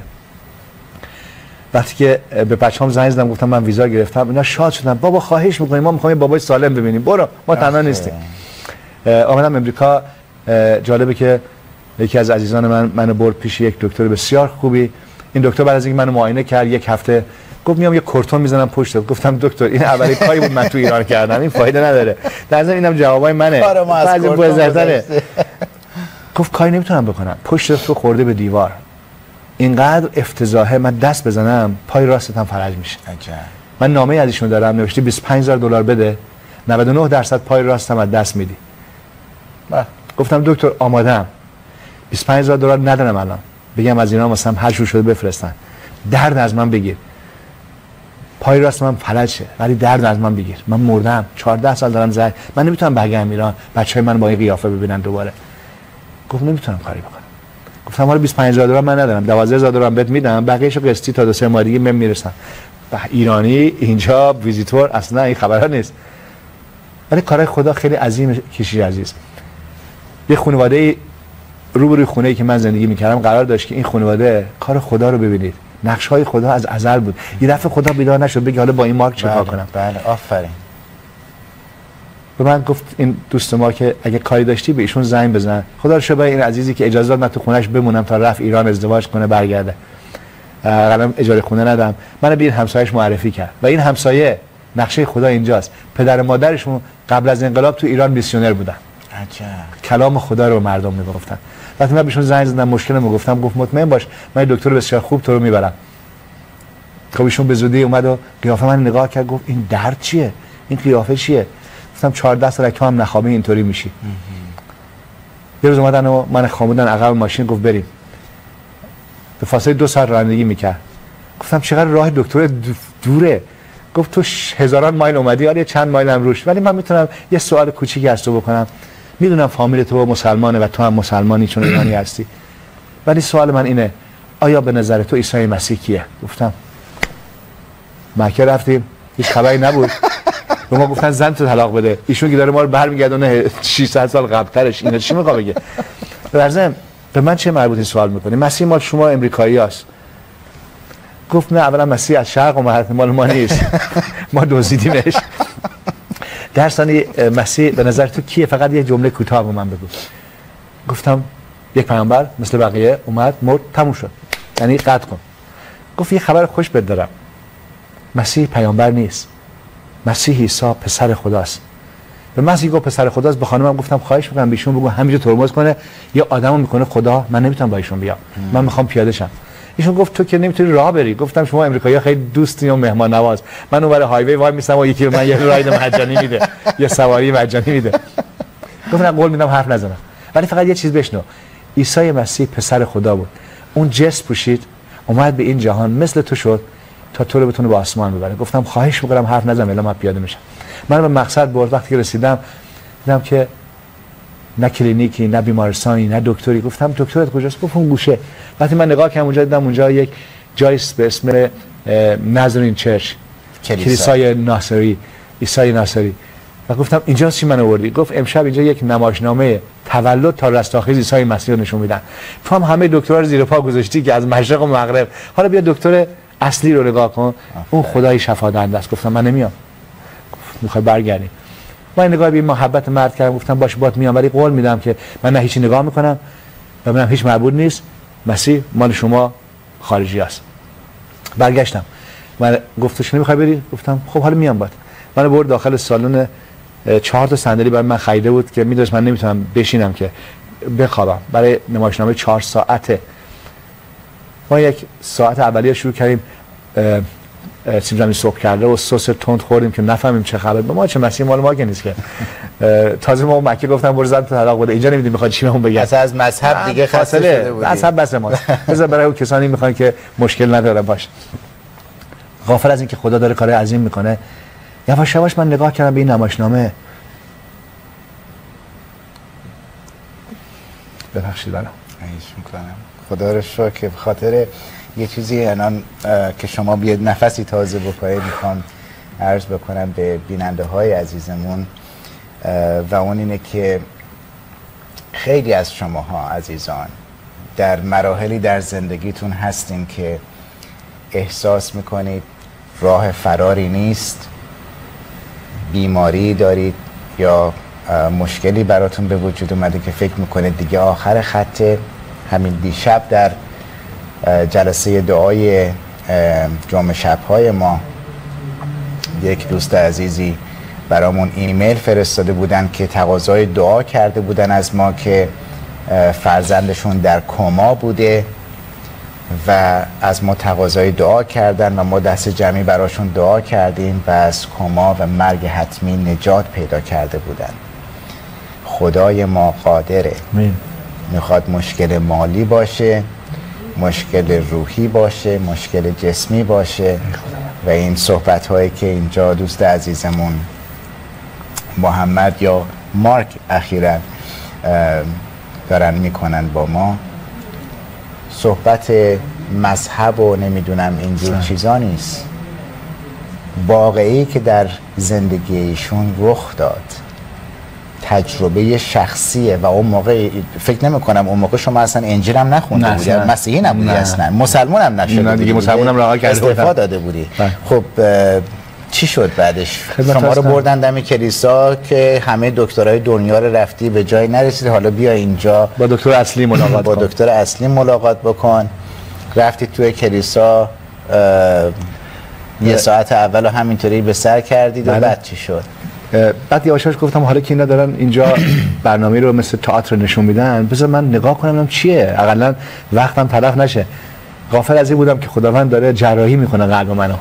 وقتی که به بچه‌ام زنگ زدم گفتم من ویزا گرفتم، اینا شاد شدن. بابا خواهش می‌کنیم ما می‌خوایم بابای سالم ببینیم، برو ما تنها نیستیم. آمدم امریکا. جالبه که یکی از عزیزان من منو برد پیش یک دکتر بسیار خوبی. این دکتر بعد از اینکه منو معاینه کرد یک هفته گفت میام یه کورتون میزنم پشت. گفتم دکتر این اولین کاری بود من تو ایران کردم، این فایده نداره. در ضمن اینم جوابای منه. بعضی بزرگتره. گفت کاری نمیتونم بکنم، پشت تو خورده به دیوار، اینقدر افتضاحه، من دست بزنم پای راستم فرج میشه. عجب. من نامه از ایشون دارم نوشته بیست و پنج هزار دلار بده، نود و نه درصد پای راستم از دست میدی. گفتم دکتر آماده‌ام، بیست و پنج هزار دلار ندارم الان بگم از اینا واسم هر جور شده بفرستن، درد از من بگیر، پای راست من فلج شه ولی درد از من بگیر، من مردم، چهارده سال دارم زنگ، من نمیتونم برگردم ایران بچهای من با این قیافه ببینن دوباره. گفت نمیتونم کاری بکنم. گفتم حالا بیست و پنج هزار دلار من ندارم، دوازده هزار دلار بهت میدم، بقیه‌شو قسطی تا دو سه ماه دیگه من میرسم. ایرانی اینجا ویزیتور اصلا این خبرها نیست. ولی کارهای خدا خیلی عظیم کشی عزیز. یه خانواده روبروی خونه‌ای که من زندگی میکردم قرار داشت که این خانواده کار خدا رو ببینید. نقش‌های خدا از ازل بود. یه دفعه خدا بیدار نشد بگه حالا با این مارک چیکار کنم. بله آفرین. به من گفت این دوست ما که اگه کاری داشتی به ایشون زنگ بزن. خدا رو شکر این عزیزی که اجازه داد من تو خونه‌اش بمونم تا رفت ایران ازدواج کنه برگرده. قلم اجاره خونه ندم. منو به این همسایه‌اش معرفی کرد و این همسایه نقشه خدا اینجاست. پدر مادرشون قبل از انقلاب تو ایران میسیونر بودن. عجب. کلام خدا رو مردم میگفتن. وقتی من بهشون زنگ زدم مشکلمو گفتم، گفت مطمئن باش من دکتر بسیار خوب تو رو میبرم. خب ایشون به زودی اومد و قیافه من نگاه کرد، گفت این درد چیه؟ این قیافه چیه؟ گفتم چهارده سال که هم نخوابی اینطوری میشی. یه روز اومدن و من خوابوندن عقب ماشین، گفت بریم. به فاصله دو ساعت رانندگی میکرد. گفتم چقدر راه دکتر دوره؟ گفت تو هزاران مایل اومدی، آره چند مایل هم روش، ولی من میتونم یه سوال کوچیکی از تو بکنم. میدونم فامیل تو مسلمانه و تو هم مسلمانی چون ایرانی هستی، ولی سوال من اینه آیا به نظر تو عیسی مسیح کیه؟ گفتم مکه رفتیم هیچ خبری نبود. به ما گفتن زن تو طلاق بده، ایشون که داره ما رو برمیگردونه ششصد سال قبل‌ترش. اینا چی میخواد بگه؟ در ضمن به من چه مربوط این سوال میکنی؟ مسیح مال شما امریکاییاست. گفت نه اولا مسیح از شرق اومد، مال ما نیست. ما دزدیدیمش. در ثانی مسیح به نظر تو کیه؟ فقط یه جمله کوتاه به من بگو. گفتم یک پیامبر مثل بقیه اومد مرد تموم شد، یعنی قطع کن. گفت یه خبر خوش بهت دارم، مسیح پیامبر نیست، مسیح عیسی پسر خداست. به مسیح گفت پسر خداست. به خانمم گفتم خواهش میکنم بیشون بگو همینجا ترمز کنه، یه آدمو میکنه خدا، من نمیتونم با ایشون بیام، من میخوام پیاده شم. ایشون گفت تو که نمیتونی راه بری. گفتم شما امریکایی‌ها خیلی دوستی و مهمان نواز، من اون برای هایوی وای میسم و یکی من یه راید مجانی میده یه سواری مجانی میده. گفتم قول میدم حرف نزنم، ولی فقط یه چیز بشنو، عیسی مسیح پسر خدا بود، اون جسم پوشید اومد به این جهان مثل تو شد تا تو رو بتونه به آسمان ببره. گفتم خواهش میکنم حرف نزن الا من پیاده میشم. من به مقصد برد. وقتی که رسیدم دیدم که نه کلینیکی نه بیمارستانی نه دکتری. گفتم دکترت کجاست؟ گفت اون گوشه. وقتی من نگاه کردم اونجا دیدم اونجا یک جایست به اسم نازارین چرچ، کلیسای ناصری، عیسی ناصری. و گفتم اینجا چی من آوردی؟ گفت امشب اینجا یک نمایشنامه تولد تا رستاخیز عیسی مسیح رو نشون میدن. تو هم همه دکترها رو زیر پا گذاشتی که از مشرق و مغرب، حالا بیا دکتر اصلی رو نگاه کن. اون خدای شفا دهنده است. گفتم من نمیام. گفت میخوای برگردیم؟ من نگاه به محبت مرد کردم، گفتم باشه باهات میام، ولی قول میدم که من نه هیچی نگاه میکنم و منم هیچ مربوط نیست، مسیح مال شما خارجی است. برگشتم. من گفتش نمیخوای بری؟ گفتم خب حالا میام باهات. من برد داخل سالن، چهار تا صندلی برای من خریده بود که میدونست من نمیتونم بشینم که بخوابم برای نمایشنامه چهار ساعته. ما یک ساعت اولیه شروع کردیم سیب زمینی سرخ کرده و سس تند خوردیم که نفهمیم چه خبره. به ما چه، مسیح مال ما که نیست که. تازه ما مکه گفتم برو زن طلاق بده، اینجا نمیدونیم میخواد چی بهمون بگه. اصلا از مذهب دیگه خسته شده بودیم. مذهب بس ماست. بذار برای اون کسانی میخوان که مشکل نداره باشه. غافل از اینکه خدا داره کار عظیم میکنه. یواش یواش من نگاه کردم به این نمایشنامه. ببخشید برام. عیش میکنم. خدا رو شکر که به خاطر یه چیزی الان که شما بیاد نفسی تازه بکنید میخوام عرض بکنم به بیننده های عزیزمون و اون اینه که خیلی از شماها عزیزان در مراحلی در زندگیتون هستین که احساس میکنید راه فراری نیست، بیماری دارید یا مشکلی براتون به وجود اومده که فکر میکنید دیگه آخر خطه. همین دیشب در جلسه دعای جمعه شب‌های ما یک دوست عزیزی برامون ایمیل فرستاده بودن که تقاضای دعا کرده بودن از ما که فرزندشون در کما بوده و از ما تقاضای دعا کردن و ما دست جمعی براشون دعا کردیم و از کما و مرگ حتمی نجات پیدا کرده بودن. خدای ما قادره. مین. میخواد مشکل مالی باشه، مشکل روحی باشه، مشکل جسمی باشه و این صحبت هایی که اینجا دوست عزیزمون محمد یا مارک اخیراً دارن میکنن با ما، صحبت مذهب و نمیدونم اینجور چیزا نیست. واقعی که در زندگی ایشون رخ داد، تجربه شخصیه و اون موقع فکر نمی کنم اون موقع شما اصلا انجیل هم نخونده بودی، مسیحی نبودی، اصلا مسلمان هم نشده نه دیگه، مسلمان هم رها کرده استعفا داده بودی. خب چی شد بعدش؟ شما رو بردن دم کلیسا که همه دکترای دنیا رو رفتی به جای نرسیدی، حالا بیا اینجا با دکتر اصلی ملاقات با دکتر اصلی ملاقات بکن. رفتی توی کلیسا یه ساعت اول همینطوری به سر کردید و بعد چی شد؟ بعد یواش یواش گفتم حالا که اینا دارن اینجا برنامه رو مثل تئاتر نشون میدن، بذار من نگاه کنم ببینم چیه، حداقل وقتم تلف نشه. غافل از این بودم که خداوند داره جراحی میکنه قلب منو.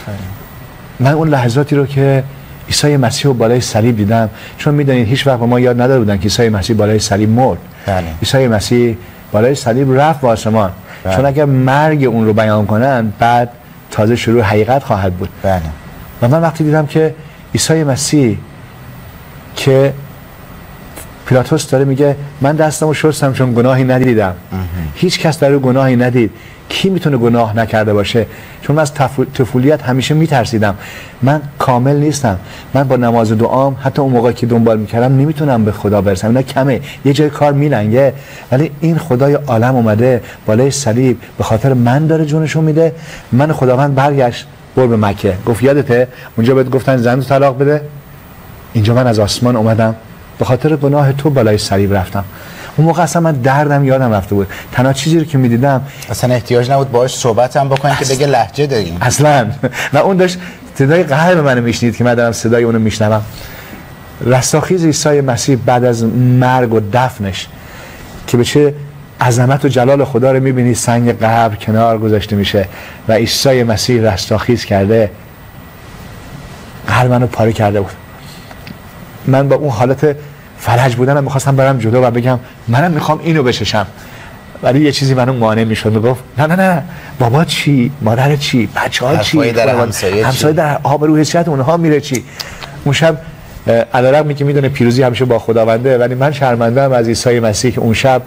من اون لحظاتی رو که عیسی مسیح رو بالای صلیب دیدم، چون میدونید هیچ وقت ما یاد نداده بودن که عیسی مسیح بالای صلیب مرد. بله. عیسی مسیح بالای صلیب رفت به آسمان. بله. چون اگر مرگ اون رو بیان کنن بعد تازه شروع حقیقت خواهد بود. بله. و من وقتی دیدم که عیسی مسیح که پیلاتوس داره میگه من دستمو شستم چون گناهی ندیدم، هیچ کس در او گناهی ندید، کی میتونه گناه نکرده باشه؟ چون من از طفولیت همیشه میترسیدم، من کامل نیستم، من با نماز و دعام حتی اون موقعی که دنبال میکردم نمیتونم به خدا برسم، اینا کمه، یه جای کار میلنگه. ولی این خدای عالم اومده بالای صلیب به خاطر من داره جونشو میده. من خداوند برگشت برو به مکه، گفت یادته اونجا بهت گفتن زن تو طلاق بده؟ اینجا من از آسمان اومدم به خاطر گناه تو بالای صلیب رفتم. اون موقع اصلا من دردم یادم رفته بود، تنها چیزی رو که میدیدم اصلا احتیاج نبود باهاش صحبت هم بکنین که بگه لهجه داریم اصلا. و اون داشت صدای قلب منو میشنید که من دارم صدای اونو میشنوم. رستاخیز عیسی مسیح بعد از مرگ و دفنش که به چه عظمت و جلال خدا رو میبینی، سنگ قبر کنار گذاشته میشه و عیسی مسیح رستاخیز کرده، قلب منو پاره کرده بود. من با اون حالت فلج بودنم میخواستم برم جلو و بگم منم میخوام اینو بچشم، ولی یه چیزی منو مانع میشد، میگفت نه نه نه بابا چی، مادر چی، بچه‌ها چی، در همسایه همسایه در آبرو حیثیت اونها میره چی. اون شب علیرغم که میدونه پیروزی همیشه با خداونده، ولی من شرمنده‌ام از عیسی مسیح که اون شب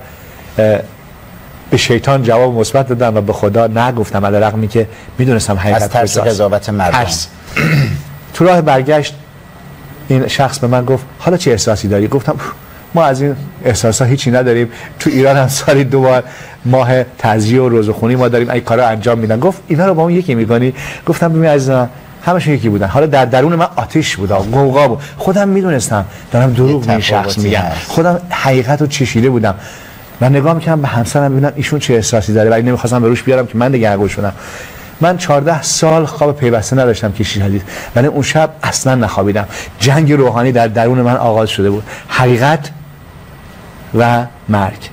به شیطان جواب مثبت دادم و به خدا نگفتم، علیرغم که میدونستم حقیقت از ترس قضاوت مردم. تو راه برگشت این شخص به من گفت حالا چه احساسی داری؟ گفتم ما از این احساسا هیچی نداریم، تو ایران هم سالی دو بار ماه تعزیه و روزخونی ما داریم، این کارا انجام میدن. گفت اینا رو با اون یکی میکنی؟ گفتم ببین عزیزم همشون یکی بودن، حالا در درون من آتش بود، قوقا بود، خودم میدونستم دارم دروغ به این شخص میگم، خودم حقیقت رو چشیده بودم. من نگاه میکردم به همسرم ببینم ایشون چه احساسی داره، ولی نمیخواستم به روش بیارم که من دگرگون شدم. من چهارده سال خواب پیوسته نداشتم که چی حدیث، ولی اون شب اصلا نخوابیدم. جنگ روحانی در درون من آغاز شده بود، حقیقت و مرگ،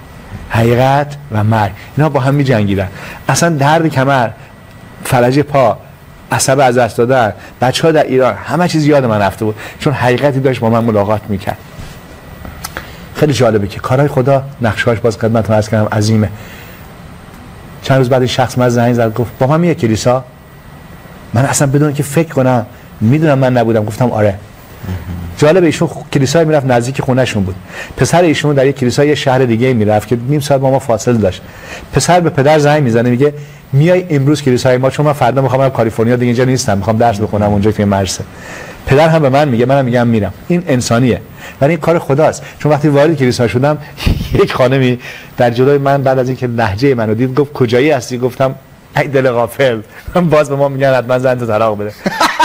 حقیقت و مرگ، اینا با هم می جنگیدن. اصلا درد کمر، فلج پا، عصب از دست دادن، بچه‌ها در ایران، همه چیز یاد من رفته بود چون حقیقتی داشت با من ملاقات میکرد. خیلی جالبه که کارهای خدا نقشه‌اش باز خدمتتون عرض کردم عظیمه. چند روز بعد این شخص من زنگ زد گفت با من میای کلیسا؟ من اصلا بدون که فکر کنم میدونم من نبودم گفتم آره. جالبه ایشون کلیسای میرفت نزدیک خونه‌شون بود. پسر ایشون در یک کلیسای شهر دیگه میرفت که نیم ساعت با ما فاصله داشت. پسر به پدر زنگ میزنه میگه میای امروز کلیسای ما چون من فردا میخوام برم کالیفرنیا دیگه اینجا نیستم میخوام درس بخونم اونجا توی مدرسه. پدر هم به من میگه منم میگم میرم. این انسانیه ولی این کار خداست. چون وقتی وارد کلیسا شدم یک خانمی در جلوی من بعد از اینکه لهجه منو دید گفت کجایی هستی؟ گفتم ای دل غافل. باز به ما میگن حتما زن تو طلاق بده.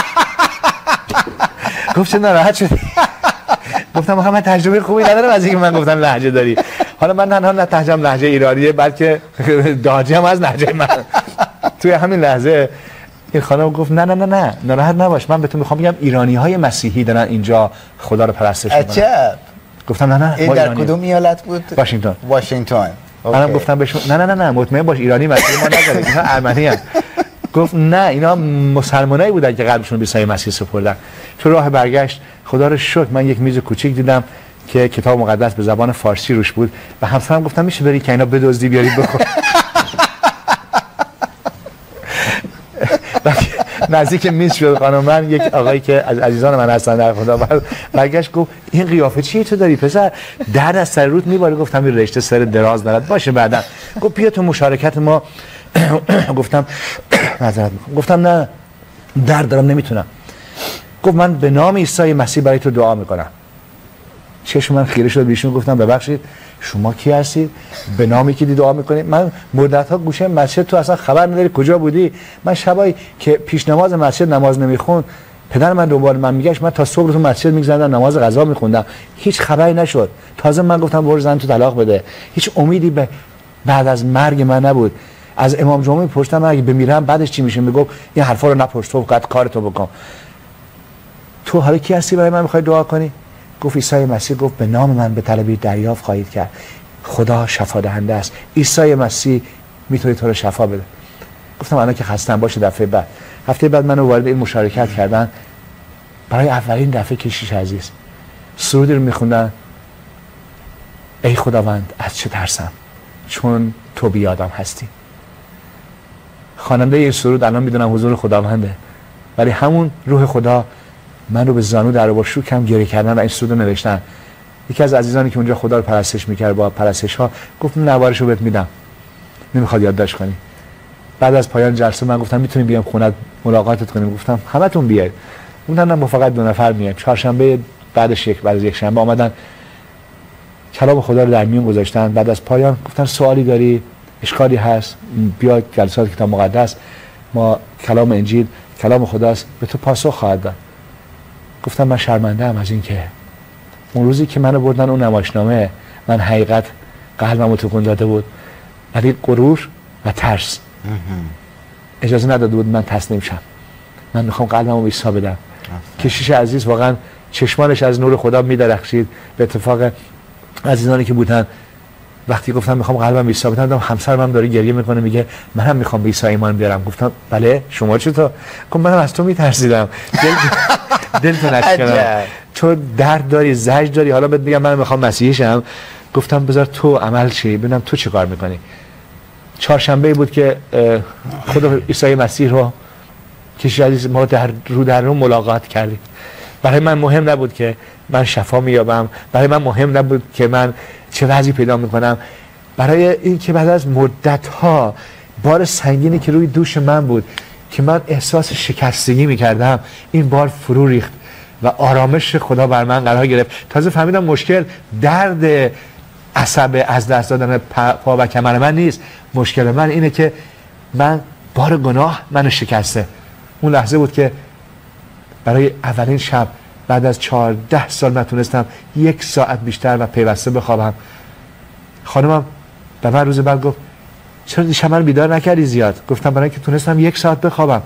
گفت چه ناراحت شدی؟ گفتم من تجربه خوبی ندارم از اینکه من گفتم لهجه داری. حالا من نه نه تهجم لهجه ایرانیه بلکه داجی هم از لهجه من. توی همین لحظه این خانم گفت نه نه نه نه ناراحت نباش من به تو میخوام بگم ایرانی‌های مسیحی دارن اینجا خدا رو پرستش میکنن. عجب. گفتم نه نه این در کدوم ایالت بود؟ واشنگتن. واشنگتن. منم گفتم بهشون نه نه نه نه مطمئن باش ایرانی مسیحی ما نداریم اینا ارمنی ان. گفت نه اینا مسلمانایی بودن که قلبشون به عیسی مسیح سپردن. تو راه برگشت خدا رو شکر من یک میز کوچیک دیدم که کتاب مقدس به زبان فارسی روش بود و همسرم گفتم میشه بری که اینا بدزدی بیاری بخور. نزدیک میز شد خانم من یک آقایی که از عزیزان من هستن در خدا برگشت گفت این قیافه چیه تو داری پسر؟ درد از سر روت میباره. گفتم این رشته سر دراز دارد باشه بعدا. گفت بیا تو مشارکت ما. گفتم معذرت میخوام. گفتم نه درد دارم نمیتونم. گفت من به نام عیسی مسیح برای تو دعا میکنم. چشم من خیره شد بیشون گفتم ببخشید شما کی هستید؟ به نامی که دعا میکنید؟ من مدت ها گوشه مسجد تو اصلا خبر نداری کجا بودی؟ من شبایی که پیش نماز مسجد نماز نمیخوند پدر من دنبال من میگشت من تا صبح تو مسجد میگذروندم نماز غذا میخوندم هیچ خبری نشد. تازه من گفتم برو زن تو طلاق بده. هیچ امیدی به بعد از مرگ من نبود. از امام جمعه پرسیدم اگه بمیرم بعدش چی میشه؟ میگفت این حرفا رو نپرس تو فقط کارتو بکن. تو حالا کی هستی برای من میخوای دعا کنی؟ گفت عیسی مسیح گفت به نام من به طلبی دریافت خواهید کرد. خدا شفا دهنده است. عیسی مسیح میتونه تو رو شفا بده. گفتم الان که خستم باشه دفعه بعد. هفته بعد منو وارد این مشارکت کردن. برای اولین دفعه کشیش عزیز سرودی رو میخوندن ای خداوند از چه ترسم چون تو بیادم هستی. خواننده این سرود الان میدونم حضور خداونده ولی همون روح خدا من رو به زانو در با شوکم گریه کردن و این سرود رو نوشتن. یکی از عزیزانی که اونجا خدا رو پرستش میکرد با پرستش ها گفت نوارشو بهت میدم نمیخواد یادداشت کنی. بعد از پایان جلسه من گفتم میتونیم بیام خونت ملاقاتت کنیم؟ گفتم همتون بیاید. اونها نه فقط دو نفر میایم. چهارشنبه بعدش یک بعد از یک شنبه آمدن کلام خدا رو در میون گذاشتن. بعد از پایان گفتن سوالی داری؟ اشکالی هست؟ بیا جلسات کتاب مقدس ما کلام انجیل کلام خداست به تو پاسخ خواهد داد. گفتم من شرمنده ام از این که اون روزی که منو بردن اون نمایشنامه من حقیقت قلبمو تکون داده بود ولی غرور و ترس اجازه نداده بود من تسلیم شم. من میخوام قلبمو به عیسی بدم. کشیش عزیز واقعا چشمانش از نور خدا میدرخشید. به اتفاق عزیزانی که بودن وقتی گفتم میخوام قلبم به عیسی بدم همسرم هم داره گریه میکنه میگه منم میخوام به عیسی ایمان بیارم. گفتم بله شما چطور؟ گفت منم از تو میترسیدم دل دلتون نشکنم تو درد داری زجر داری حالا بهت میگم من میخوام مسیحی شم. گفتم بذار تو عمل چی ببینم تو چی کار میکنی. چهارشنبه بود که خدا عیسی مسیح رو کشیش عزیز ما در رو در رو ملاقات کردیم. برای من مهم نبود که من شفا مییابم. برای من مهم نبود که من چه وضعی پیدا میکنم. برای این که بعد از مدت ها بار سنگینی که روی دوش من بود که من احساس شکستگی میکردم این بار فرو ریخت و آرامش خدا بر من قرار گرفت. تازه فهمیدم مشکل درد عصب از دست دادن پا و کمر من نیست. مشکل من اینه که من بار گناه منو شکسته. اون لحظه بود که برای اولین شب بعد از چهارده سال نتونستم یک ساعت بیشتر و پیوسته بخوابم. خانمم به من روز بعد گفت چرا دیشب من بیدار نکردی زیاد؟ گفتم برای اینکه تونستم یک ساعت بخوابم.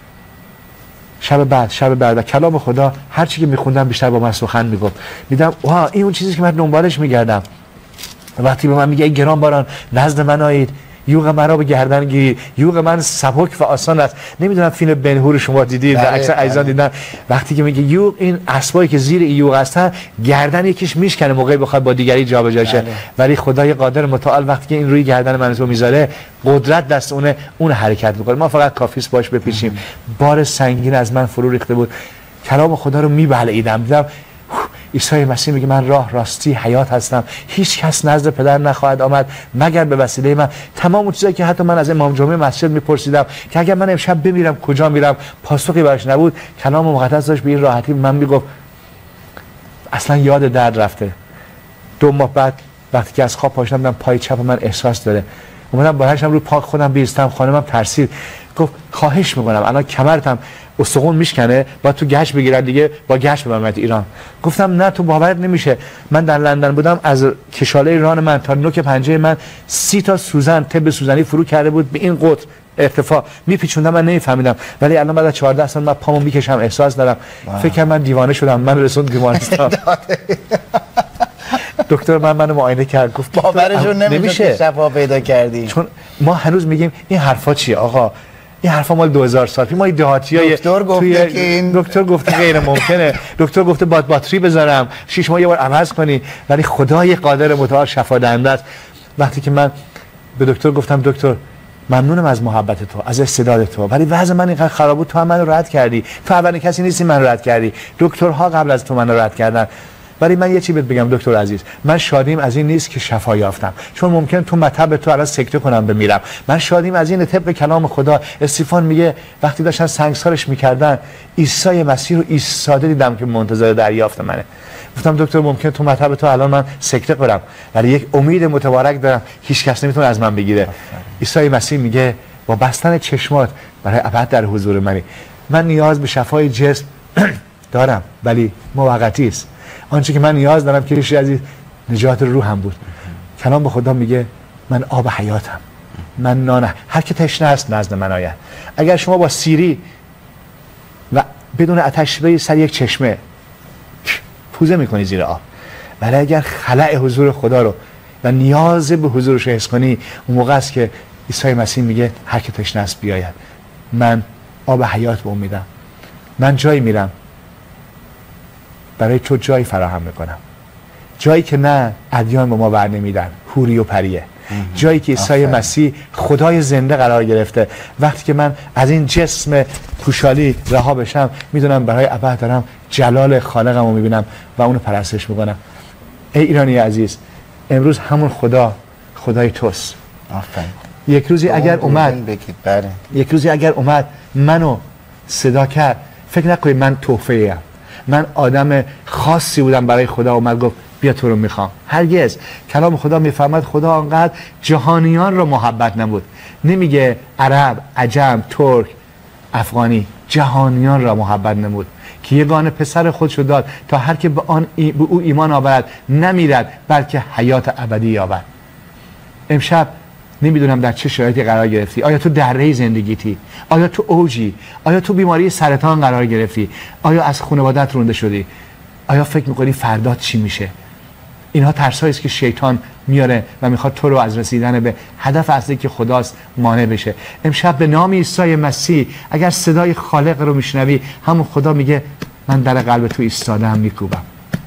شب بعد شب بعد و کلام خدا هر چی که میخوندم بیشتر با من سخن میگفت. دیدم واه این اون چیزی که من دنبالش میگردم. وقتی به من میگه ای گرانباران نزد من آیید یوغ مرا به گردن گیری. یوغ من سبک و آسان است. نمیدونم فیلم بن هور شما دیدید و اکثر عزیزان دیدن، وقتی که میگه یوغ، این اسبایی که زیر این یوغ هستن گردن یکیش میشکنه موقعی بخواد با دیگری جابجا شه، ولی خدای قادر متعال وقتی که این روی گردن من تو میذاره قدرت دست اونه، اون حرکت میکنه. ما فقط کافیست باش بپیچیم. بار سنگین از من فرو ریخته بود. کلام خدا رو میبلعیدم. دیدم عیسی مسیح میگه من راه، راستی، حیات هستم. هیچ کس نزد پدر نخواهد آمد مگر به وسیله من. تمام اون چیزایی که حتی من از امام جمعه مسجد میپرسیدم که اگر من امشب بمیرم کجا میرم، پاسخی براش نبود. کلام مقدس داشت به این راحتی من میگفت. اصلا یاد درد رفته. دو ماه بعد وقتی که از خواب پاشدم دیدم پای چپ من احساس داره. اومدم بلندشم رو پاک خودم بیستم. خانمم ترسید، گفت خواهش میکنم الان کمرتم استخون میشکنه، باید تو گشت بگیرن دیگه، با گشت ببرمت ایران. گفتم نه تو باورت نمیشه، من در لندن بودم، از کشاله ران من تا نوک پنجه من سی تا سوزن طب سوزنی فرو کرده بود به این قطر ارتفاع. میپیچوندم من نمیفهمیدم، ولی الان بعد از چهارده سال من پامو میکشم، احساس دارم. فکر کنم من دیوانه شدم، من رسوند بیمارستان. دکتر من منو معاینه کرد، گفت باورشون نمیشه شفا پیدا کردی. چون ما هنوز میگیم این حرفا چیه آقا؟ این حرفا مال دو هزار سال پیش. ما دهاتیای دکتر گفته که این دکتر گفته غیر ممکنه. دکتر گفته باید باتری بذارم شش ماه یه بار عوض کنی، ولی خدای قادر متعال شفا دهنده است. وقتی که من به دکتر گفتم دکتر ممنونم از محبت تو، از استعداد تو، ولی وضع من اینقدر خراب بود، تو هم منو رد کردی. تو اولین کسی نیستی منو رد کردی. دکترها قبل از تو منو رد کردن. ولی من یه چی بهت بگم دکتر عزیز، من شادیم از این نیست که شفا یافتم، چون ممکن تو مطب تو الان سکته کنم بمیرم. من شادیم از این طبق کلام خدا. استیفان میگه وقتی داشتن سنگسارش میکردن عیسی مسیح رو ایستاده دیدم که منتظر دریافت منه. گفتم دکتر ممکن تو مطب تو الان من سکته کنم، ولی یک امید متبارک دارم هیچ کس نمیتونه از من بگیره. عیسی مسیح میگه با بستن چشمات برای ابد در حضور منی. من نیاز به شفای جسم دارم ولی موقتی است. آنچه که من نیاز دارم که ریشه عزیز نجات روحم بود. کلام به خدا میگه من آب حیاتم، من نانه، هر که تشنه است نزد من آید. اگر شما با سیری و بدون آتش بری سر یک چشمه پوزه میکنی زیر آب، ولی اگر خلأ حضور خدا رو و نیاز به حضورش حس کنی، اون موقع است که عیسی مسیح میگه هر که تشنه است بیاید. من آب حیات به اون میدم. من جایی میرم برای تو جایی فراهم میکنم، جایی که نه ادیان به ما بر نمیدن، حوری و پریه، جایی که عیسی مسیح خدای زنده قرار گرفته. وقتی که من از این جسم کوشالی رها بشم، میدونم برای ابد دارم جلال خالقم رو میبینم و اونو پرستش میکنم. ای ایرانی عزیز، امروز همون خدا خدای توست. آفرین. یک روزی اگر اومد بله. یک روزی اگر اومد منو صدا کرد، فکر نکنید من تحفه ام، من آدم خاصی بودم برای خدا، اومد گفت بیا تو رو میخوام. هرگز. کلام خدا میفهمد خدا آنقدر جهانیان رو محبت نبود. نمیگه عرب، عجم، ترک، افغانی، جهانیان را محبت نمود که یگانه پسر خودشو داد تا هر که به آن ای به او ایمان آورد نمیرد بلکه حیات ابدی یابد. امشب نمیدونم در چه شرایطی قرار گرفتی. آیا تو دره زندگیتی؟ آیا تو اوجی؟ آیا تو بیماری سرطان قرار گرفتی؟ آیا از خانوادت رونده شدی؟ آیا فکر میکنی فردا چی میشه؟ اینها ترسایی است که شیطان میاره و میخواد تو رو از رسیدن به هدف اصلی که خداست مانع بشه. امشب به نام عیسی مسیح اگر صدای خالق رو میشنوی، همون خدا میگه من در قلب تو ایستادم میکوبم.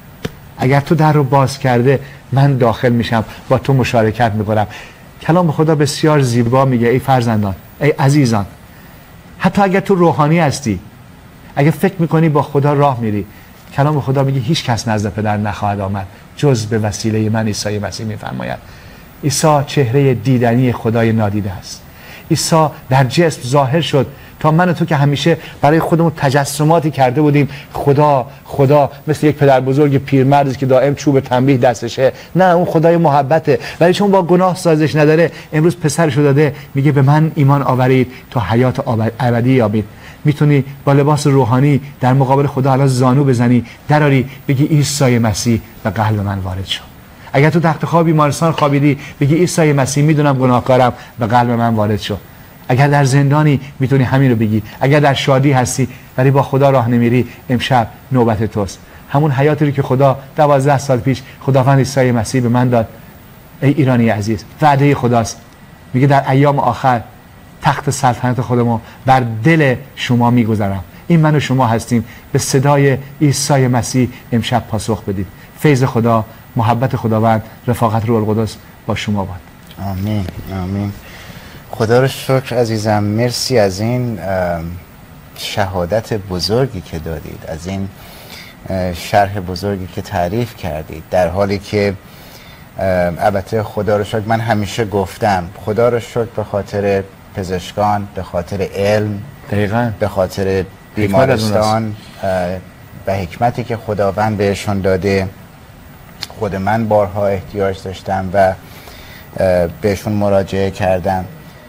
اگر تو در رو باز کرده، من داخل میشم، با تو مشارکت میکنم. کلام خدا بسیار زیبا میگه ای فرزندان، ای عزیزان، حتی اگر تو روحانی هستی، اگر فکر میکنی با خدا راه میری، کلام خدا میگه هیچ کس نزد پدر نخواهد آمد جز به وسیله من. عیسی مسیح میفرماید عیسی چهره دیدنی خدای نادیده است. عیسی در جسم ظاهر شد تا من و تو که همیشه برای خودمون تجسماتی کرده بودیم خدا خدا مثل یک پدر بزرگ پیرمردی که دائم چوب تنبیه دستشه، نه، اون خدای محبته. ولی چون با گناه سازش نداره، امروز پسرش رو داده، میگه به من ایمان آورید تا حیات ابدی یابید. میتونی با لباس روحانی در مقابل خدا الان زانو بزنی، دراری، بگی عیسی مسیح به قلب من وارد شو. اگر تو تخت خواب بیمارستان خوابیدی، بگی عیسی مسیح میدونم گناهکارم، به قلب من وارد شو. اگر در زندانی، میتونی همین رو بگی. اگر در شادی هستی ولی با خدا راه نمیری، امشب نوبت توست. همون حیاتی رو که خدا دوازده سال پیش خداوند عیسی مسیح به من داد. ای ایرانی عزیز، وعده خداست. میگه در ایام آخر تخت سلطنت خودمو بر دل شما میگذارم. این من و شما هستیم. به صدای عیسی مسیح امشب پاسخ بدید. فیض خدا، محبت خداوند، رفاقت روح القدس با شما باد. آمین آمین. خدا رو شکر عزیزم، مرسی از این شهادت بزرگی که دادید، از این شرح بزرگی که تعریف کردید، در حالی که البته خدا رو شکر، من همیشه گفتم خدا رو شکر به خاطر پزشکان، به خاطر علم، دقیقاً به خاطر بیمارستان و حکمتی که خداوند بهشون داده. خود من بارها احتیاج داشتم و بهشون مراجعه کردم،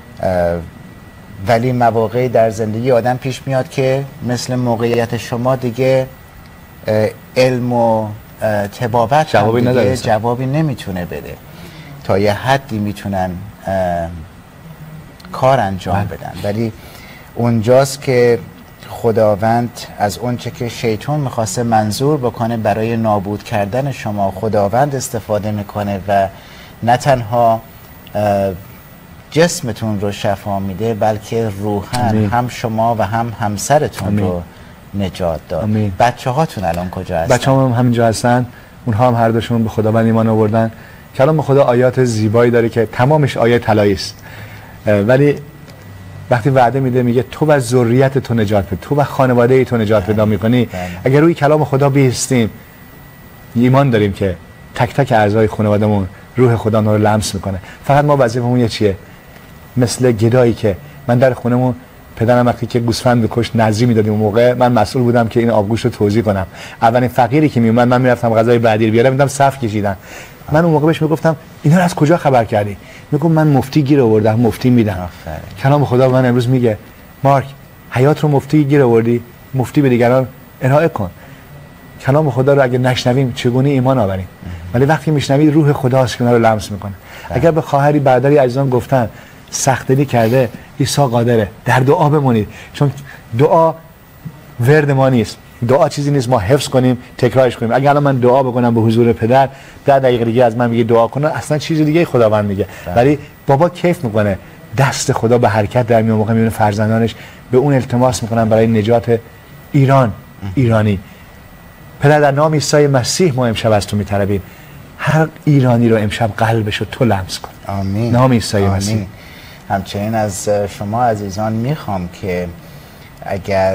ولی مواقعی در زندگی آدم پیش میاد که مثل موقعیت شما دیگه علم و طبابت جوابی دیگه جوابی نمیتونه بده. تا یه حدی میتونن کار انجام بدن، ولی اونجاست که خداوند از اونچه که شیطان میخواسته منظور بکنه برای نابود کردن شما، خداوند استفاده میکنه و نه تنها جسمتون رو شفا میده، بلکه روحاً هم شما و هم همسرتون امین. رو نجات داد. بچه هاتون الان کجا هستن؟ بچه هم همینجا هستن. اونها هم هر دوشون به خداوند ایمان آوردن. کلام خدا آیات زیبایی داره که تمامش آیات طلایی است، ولی وقتی وعده میده میگه تو و ذریت تو نجات بده، تو و خانواده تو نجات پیدا میکنی. اگر روی کلام خدا بیستیم، ایمان داریم که تک تک اعضای خانوادهمون روح خدا رو لمس میکنه. فقط ما وظیفمون یه چیه؟ مثل گدایی که من در خونمون پدرم وقتی که گوسفند بکش نذری میدادیم، اون موقع من مسئول بودم که این آبگوشت رو توزیع کنم. اولین فقیری که میومد من میرفتم غذای بعدی رو بیارم، میدم صف کشیدن. من اون موقع بهش میگفتم اینا رو از کجا خبر کردی؟ میگم من مفتی گیر آوردم، مفتی میدم. کلام خدا من امروز میگه مارک حیات رو مفتی گیر آوردی، مفتی به دیگران ارائه کن. کلام خدا رو اگه نشنویم چگونه ایمان آوریم؟ ولی وقتی میشنوید روح خداست که اونا رو لمس میکنه. اگر به خواهری برادری عزیزان گفتن سختگیری کرده، عیسی قادره، در دعا بمونید، چون دعا ورد ما نیست. دعا چیزی نیست ما حفظ کنیم تکرارش کنیم. اگر الان من دعا بکنم به حضور پدر، ده دقیقه دیگه از من میگه دعا کن، اصلا چیز دیگه خداوند میگه. ولی بابا کیف میکنه، دست خدا به حرکت در میون، موقع میبینه فرزندانش به اون التماس میکنن برای نجات ایران، ایرانی. پدر در نام عیسی مسیح ما امشب از تو میطلبیم، هر ایرانی رو امشب قلبشو تو لمس کن. آمین. نام عیسی مسیح. همچنین از شما عزیزان میخوام که اگر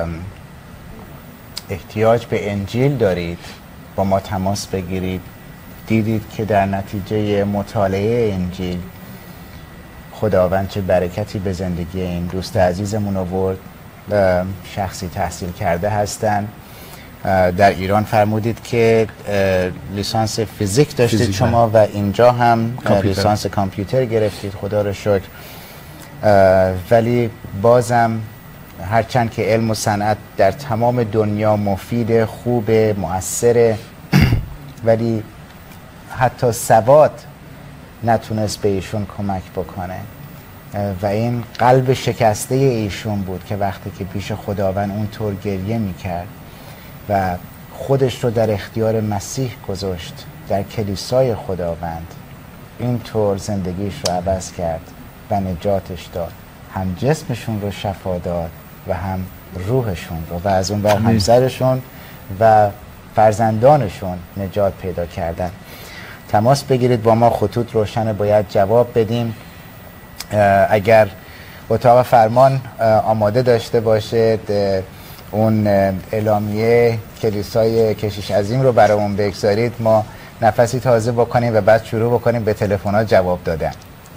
احتیاج به انجیل دارید با ما تماس بگیرید. دیدید که در نتیجه مطالعه انجیل خداوند چه برکتی به زندگی این دوست عزیزمون آورد. شخصی تحصیل کرده هستن، در ایران فرمودید که لیسانس فیزیک داشتید فیزیک شما و اینجا هم کامپیوتر. لیسانس کامپیوتر گرفتید، خدا رو شکر. ولی بازم هرچند که علم و صنعت در تمام دنیا مفید، خوب، مؤثره، ولی حتی سواد نتونست به ایشون کمک بکنه و این قلب شکسته ایشون بود که وقتی که پیش خداوند اونطور گریه میکرد و خودش رو در اختیار مسیح گذاشت در کلیسای خداوند، اینطور زندگیش رو عوض کرد و نجاتش داد. هم جسمشون رو شفا داد و هم روحشون رو، و از اون بر همسرشون و فرزندانشون نجات پیدا کردن. تماس بگیرید با ما، خطوط روشن، باید جواب بدیم. اگر اتاق فرمان آماده داشته باشید اون اعلامیه کلیسای کشیش عظیم رو برامون بگذارید، ما نفسی تازه بکنیم و بعد شروع بکنیم به تلفن‌ها جواب دادن.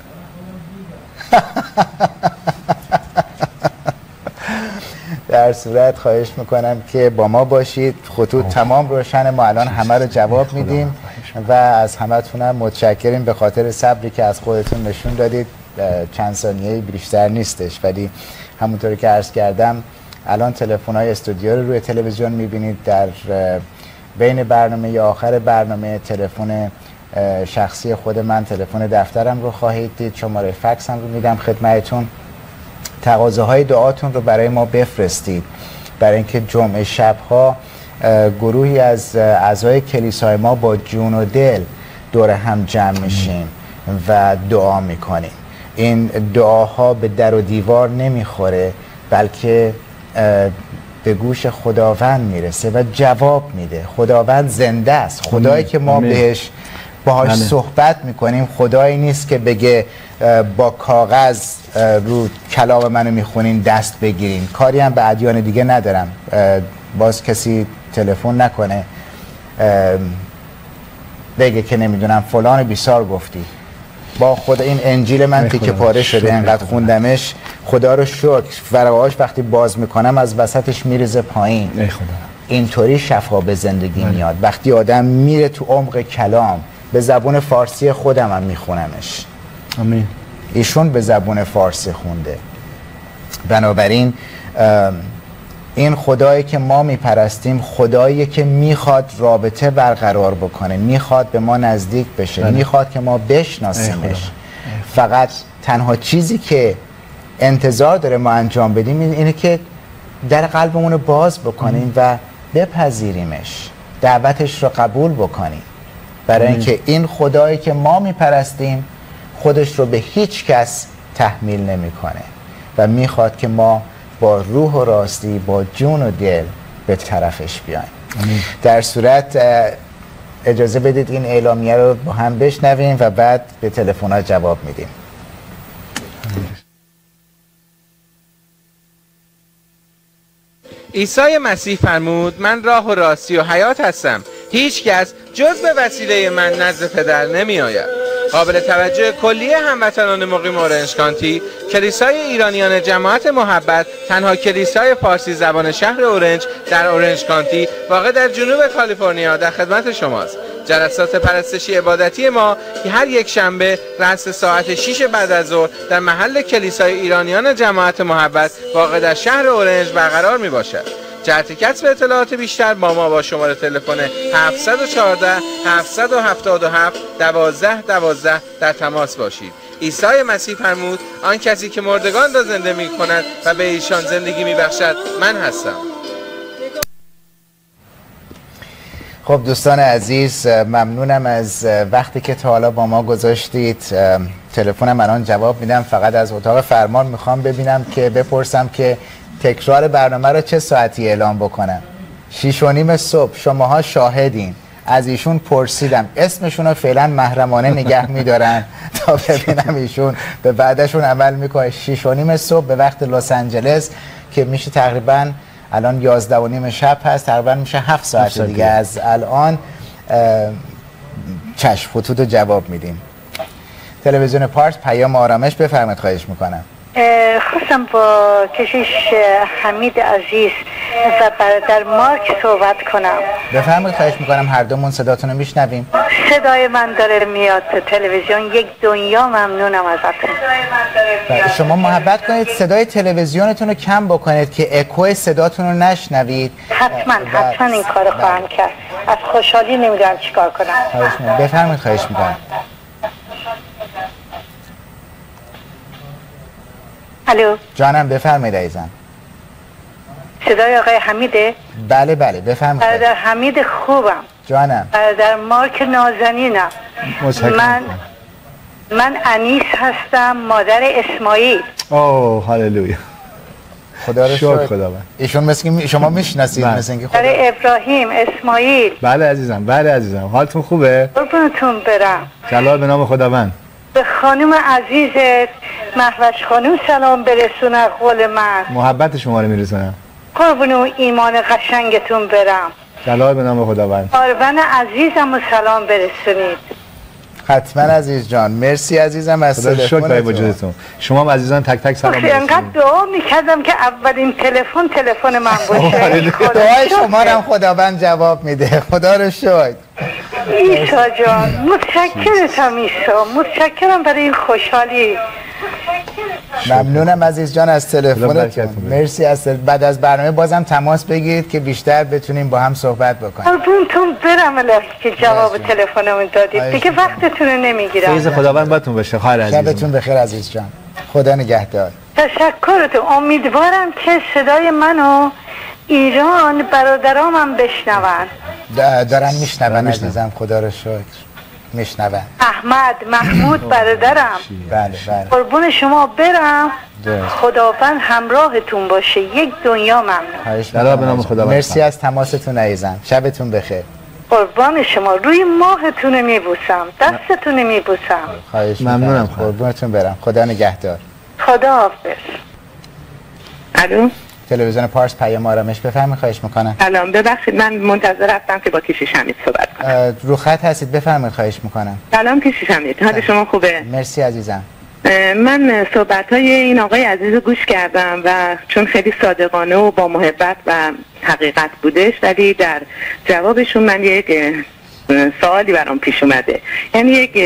در صورت خواهش میکنم که با ما باشید. خطوط تمام روشن، ما الان همه رو جواب میدیم و از همتونم متشکریم به خاطر صبری که از خودتون نشون دادید. چند ثانیه بیشتر نیستش، ولی همونطوری که عرض کردم الان تلفن‌های استودیو رو روی تلویزیون میبینید. در بین برنامه یا آخر برنامه تلفن شخصی خود من، تلفن دفترم رو خواهید دید. شماره فکس هم رو میدم خدمتتون. تقاضاهای دعاتون رو برای ما بفرستید، برای اینکه جمعه شب‌ها گروهی از اعضای کلیسای ما با جون و دل دور هم جمع میشیم و دعا میکنیم. این دعاها به در و دیوار نمیخوره، بلکه به گوش خداوند میرسه و جواب میده. خداوند زنده است. خدایی که ما بهش باهاش بله. صحبت میکنیم خدایی نیست که بگه با کاغذ رو کلام منو میخونین دست بگیرین. کاری هم به ادیان دیگه ندارم. باز کسی تلفن نکنه بگه که نمیدونم فلان بیسار گفتی. با خدا این انجیل من که پاره شده انقدر خوندمش، خدا رو شکر، ورقه‌هاش وقتی باز میکنم از وسطش میریزه پایین. ای خدا. اینطوری شفا به زندگی میاد وقتی آدم میره تو عمق کلام. به زبون فارسی خودم هم میخونمش. آمین. ایشون به زبون فارسی خونده. بنابراین این خدایی که ما میپرستیم خدایی که میخواد رابطه برقرار بکنه، میخواد به ما نزدیک بشه، بله. میخواد که ما بشناسیمش. فقط تنها چیزی که انتظار داره ما انجام بدیم اینه که در قلبمون رو باز بکنیم و بپذیریمش، دعوتش رو قبول بکنیم، برای اینکه این خدایی که ما میپرستیم خودش رو به هیچ کس تحمیل نمیکنه و میخواد که ما با روح و راستی، با جون و دل به طرفش بیایم. در صورت اجازه بدید این اعلامیه رو با هم بشنویم و بعد به تلفن‌ها جواب میدیم. عیسی مسیح فرمود من راه و راستی و حیات هستم، هیچ کس جز به وسیله من نزد پدر نمی آید. قابل توجه کلیه هموطنان مقیم اورنج کانتی، کلیسای ایرانیان جماعت محبت، تنها کلیسای فارسی زبان شهر اورنج در اورنج کانتی واقع در جنوب کالیفرنیا در خدمت شماست. جلسات پرستشی عبادتی ما هر یک شنبه رأس ساعت شش بعد از ظهر در محل کلیسای ایرانیان جماعت محبت واقع در شهر اورنج برقرار می باشد. جهت کسب اطلاعات بیشتر با ما با شماره تلفن هفت یک چهار هفت هفت هفت دوازده دوازده در تماس باشید. عیسی مسیح فرمود آن کسی که مردگان را زنده می کند و به ایشان زندگی می بخشد من هستم. خب دوستان عزیز، ممنونم از وقتی که تا حالا با ما گذاشتید. تلفنم الان جواب میدم. فقط از اتاق فرمان میخوام ببینم که بپرسم که تکرار برنامه رو چه ساعتی اعلام بکنم. شیش و نیم صبح. شماها شاهدین. از ایشون پرسیدم، اسمشون رو فعلا محرمانه نگه میدارن تا ببینم ایشون به بعدشون عمل میکنه. شیش و نیم صبح به وقت لس آنجلس که میشه تقریبا الان یازده و نیم شب هست، تقریبا میشه هفت ساعت دیگه از الان. چشم خطوط رو جواب میدیم. تلویزیون پارس، پیام آرامش، بفرمایید. خواهش میکنم. خواستم با کشیش حمید عزیز و برادر مارک صحبت کنم. بفرمایید. خواهش میکنم. هر دومون صداتون رو میشنویم. صدای من داره میاد تلویزیون. یک دنیا ممنونم ازتون. شما محبت کنید صدای تلویزیونتون رو کم بکنید که اکو صداتون رو نشنوید. حتما حتما این کار خواهم کرد. از خوشحالی نمیدونم چیکار کنم. بفرمایید. خواهش میکنم. الو جانم، بفرمایید عزیزم. صدای آقای حمیده؟ بله بله بفرمایید. برادر حمید خوبم. جانم. برادر مارک نازنینم. من من انیس هستم، مادر اسماعیل. اوه هاللویا. خدا رو شکر. خداوند. ایشون مثل که شما میشناسید، مثل اینکه خدا. برای ابراهیم اسماعیل. بله عزیزم، بله عزیزم. حالتون خوبه؟ قربونتون برم. جلال به نام خداوند. به خانم عزیزت مهوش خانم سلام برسون از قول من. محبت شما رو میرسونم. قربون و ایمان قشنگتون برم. جلال به نام خداوند. آرون عزیزم و سلام برسونید. حتما عزیز جان. مرسی عزیزم از تلفنتون. شکر برای وجودتون. شما هم عزیزان تک تک سلام برسونید. انقدر دعا میکردم که اولین تلفن تلفن من باشه. دعای شما رو خداوند جواب میده. خدا رو شکر. عیسی جان متشکرم. عیسی متشکرم برای این خوشحالی. ممنونم عزیز جان از تلفنتون. مرسی. از بعد از برنامه بازم تماس بگیرید که بیشتر بتونیم با هم صحبت بکنیم. قربونتون برم الهی که جواب تلفنمون دادید. دیگه وقتتون رو نمیگیرم. فیض خداوند باتون بشه. خیر عزیزم. شبتون بخیر عزیز جان. خدا نگهدار. تشکرتون. امیدوارم که صدای منو ایران برادرامم بشنون. دارن میشنون عزیزم. خدا رو شکر. میشنون. احمد محمود برادرم. بله بله. قربون شما برم. خداوند همراهتون باشه. یک دنیا ممنون. مرسی از تماستون عزیزم. شبتون بخیر. قربان شما، روی ماهتون میبوسم، دستتون میبوسم. خواهش ممنونم. قربونتون برم. خدا نگهدار. خدا حافظ. الو، تلویزیون پارس پیام آرامش، بفرمایید. خواهش میکنم. سلام، ببخشید من منتظر هستم که با کشیش حمید صحبت کنم. رو خط هستید، بفرمایید. خواهش میکنم. سلام کشیش حمید، حال شما خوبه؟ مرسی عزیزم. من صحبت‌های این آقای عزیز رو گوش کردم و چون خیلی صادقانه و با محبت و حقیقت بودش، ولی در جوابشون من یک سوالی برام پیش اومده. یعنی یک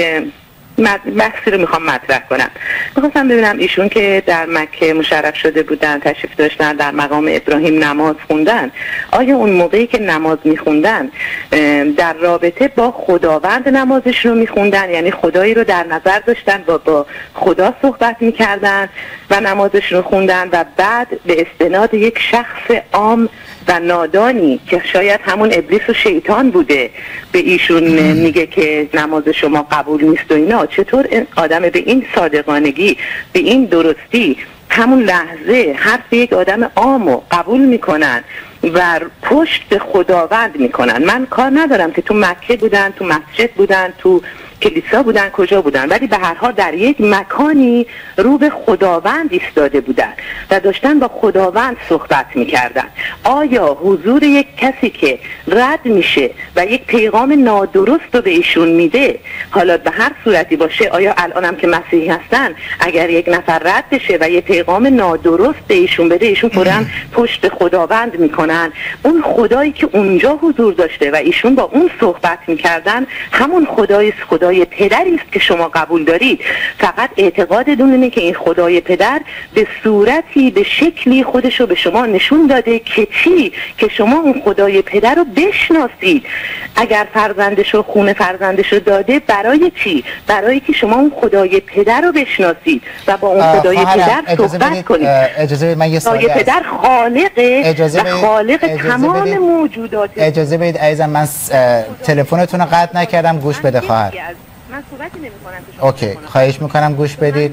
بحثی رو میخوام مطرح کنم. میخواستم ببینم ایشون که در مکه مشرف شده بودن، تشریف داشتن، در مقام ابراهیم نماز خوندن، آیا اون موقعی که نماز میخوندن در رابطه با خداوند نمازش رو میخوندن، یعنی خدایی رو در نظر داشتن و با خدا صحبت میکردن و نمازش رو خوندن و بعد به استناد یک شخص عام و نادانی که شاید همون ابلیس و شیطان بوده به ایشون میگه که نماز شما قبول نیست و اینا، چطور آدم به این صادقانگی، به این درستی همون لحظه حرف یک آدم عامو قبول میکنن و پشت به خداوند میکنن؟ من کار ندارم که تو مکه بودن، تو مسجد بودن، تو کلیسا بودن، کجا بودن، ولی به هر حال در یک مکانی رو به خداوند ایستاده بودن و داشتن با خداوند صحبت میکردن. آیا حضور یک کسی که رد میشه و یک پیغام نادرست رو به ایشون میده، حالا به هر صورتی باشه، آیا الانم که مسیحی هستن اگر یک نفر رد بشه و یک پیغام نادرست به ایشون بده، ایشون فوراً پشت به خداوند میکنن؟ اون خدایی که اونجا حضور داشته و ایشون با اون صحبت میکردن همون خدای خدا خدای پدری است که شما قبول دارید. فقط اعتقادتون اینه که این خدای پدر به صورتی، به شکلی خودشو به شما نشون داده که چی؟ که شما اون خدای پدر رو بشناسید. اگر فرزندش رو، خون فرزندش رو داده، برای چی؟ برای که شما اون خدای پدر رو بشناسید و با اون خدای پدر صحبت کنید. اجازه بدید من یه سوالی خدای پدر خالقه و خالق تمام موجودات. اجازه بدید عزیزم، من تلفنتون رو قطع نکردم، گوش بده خواهر. من صحبتی نمی کنم که شما اوکی، خواهش میکنم گوش بدید.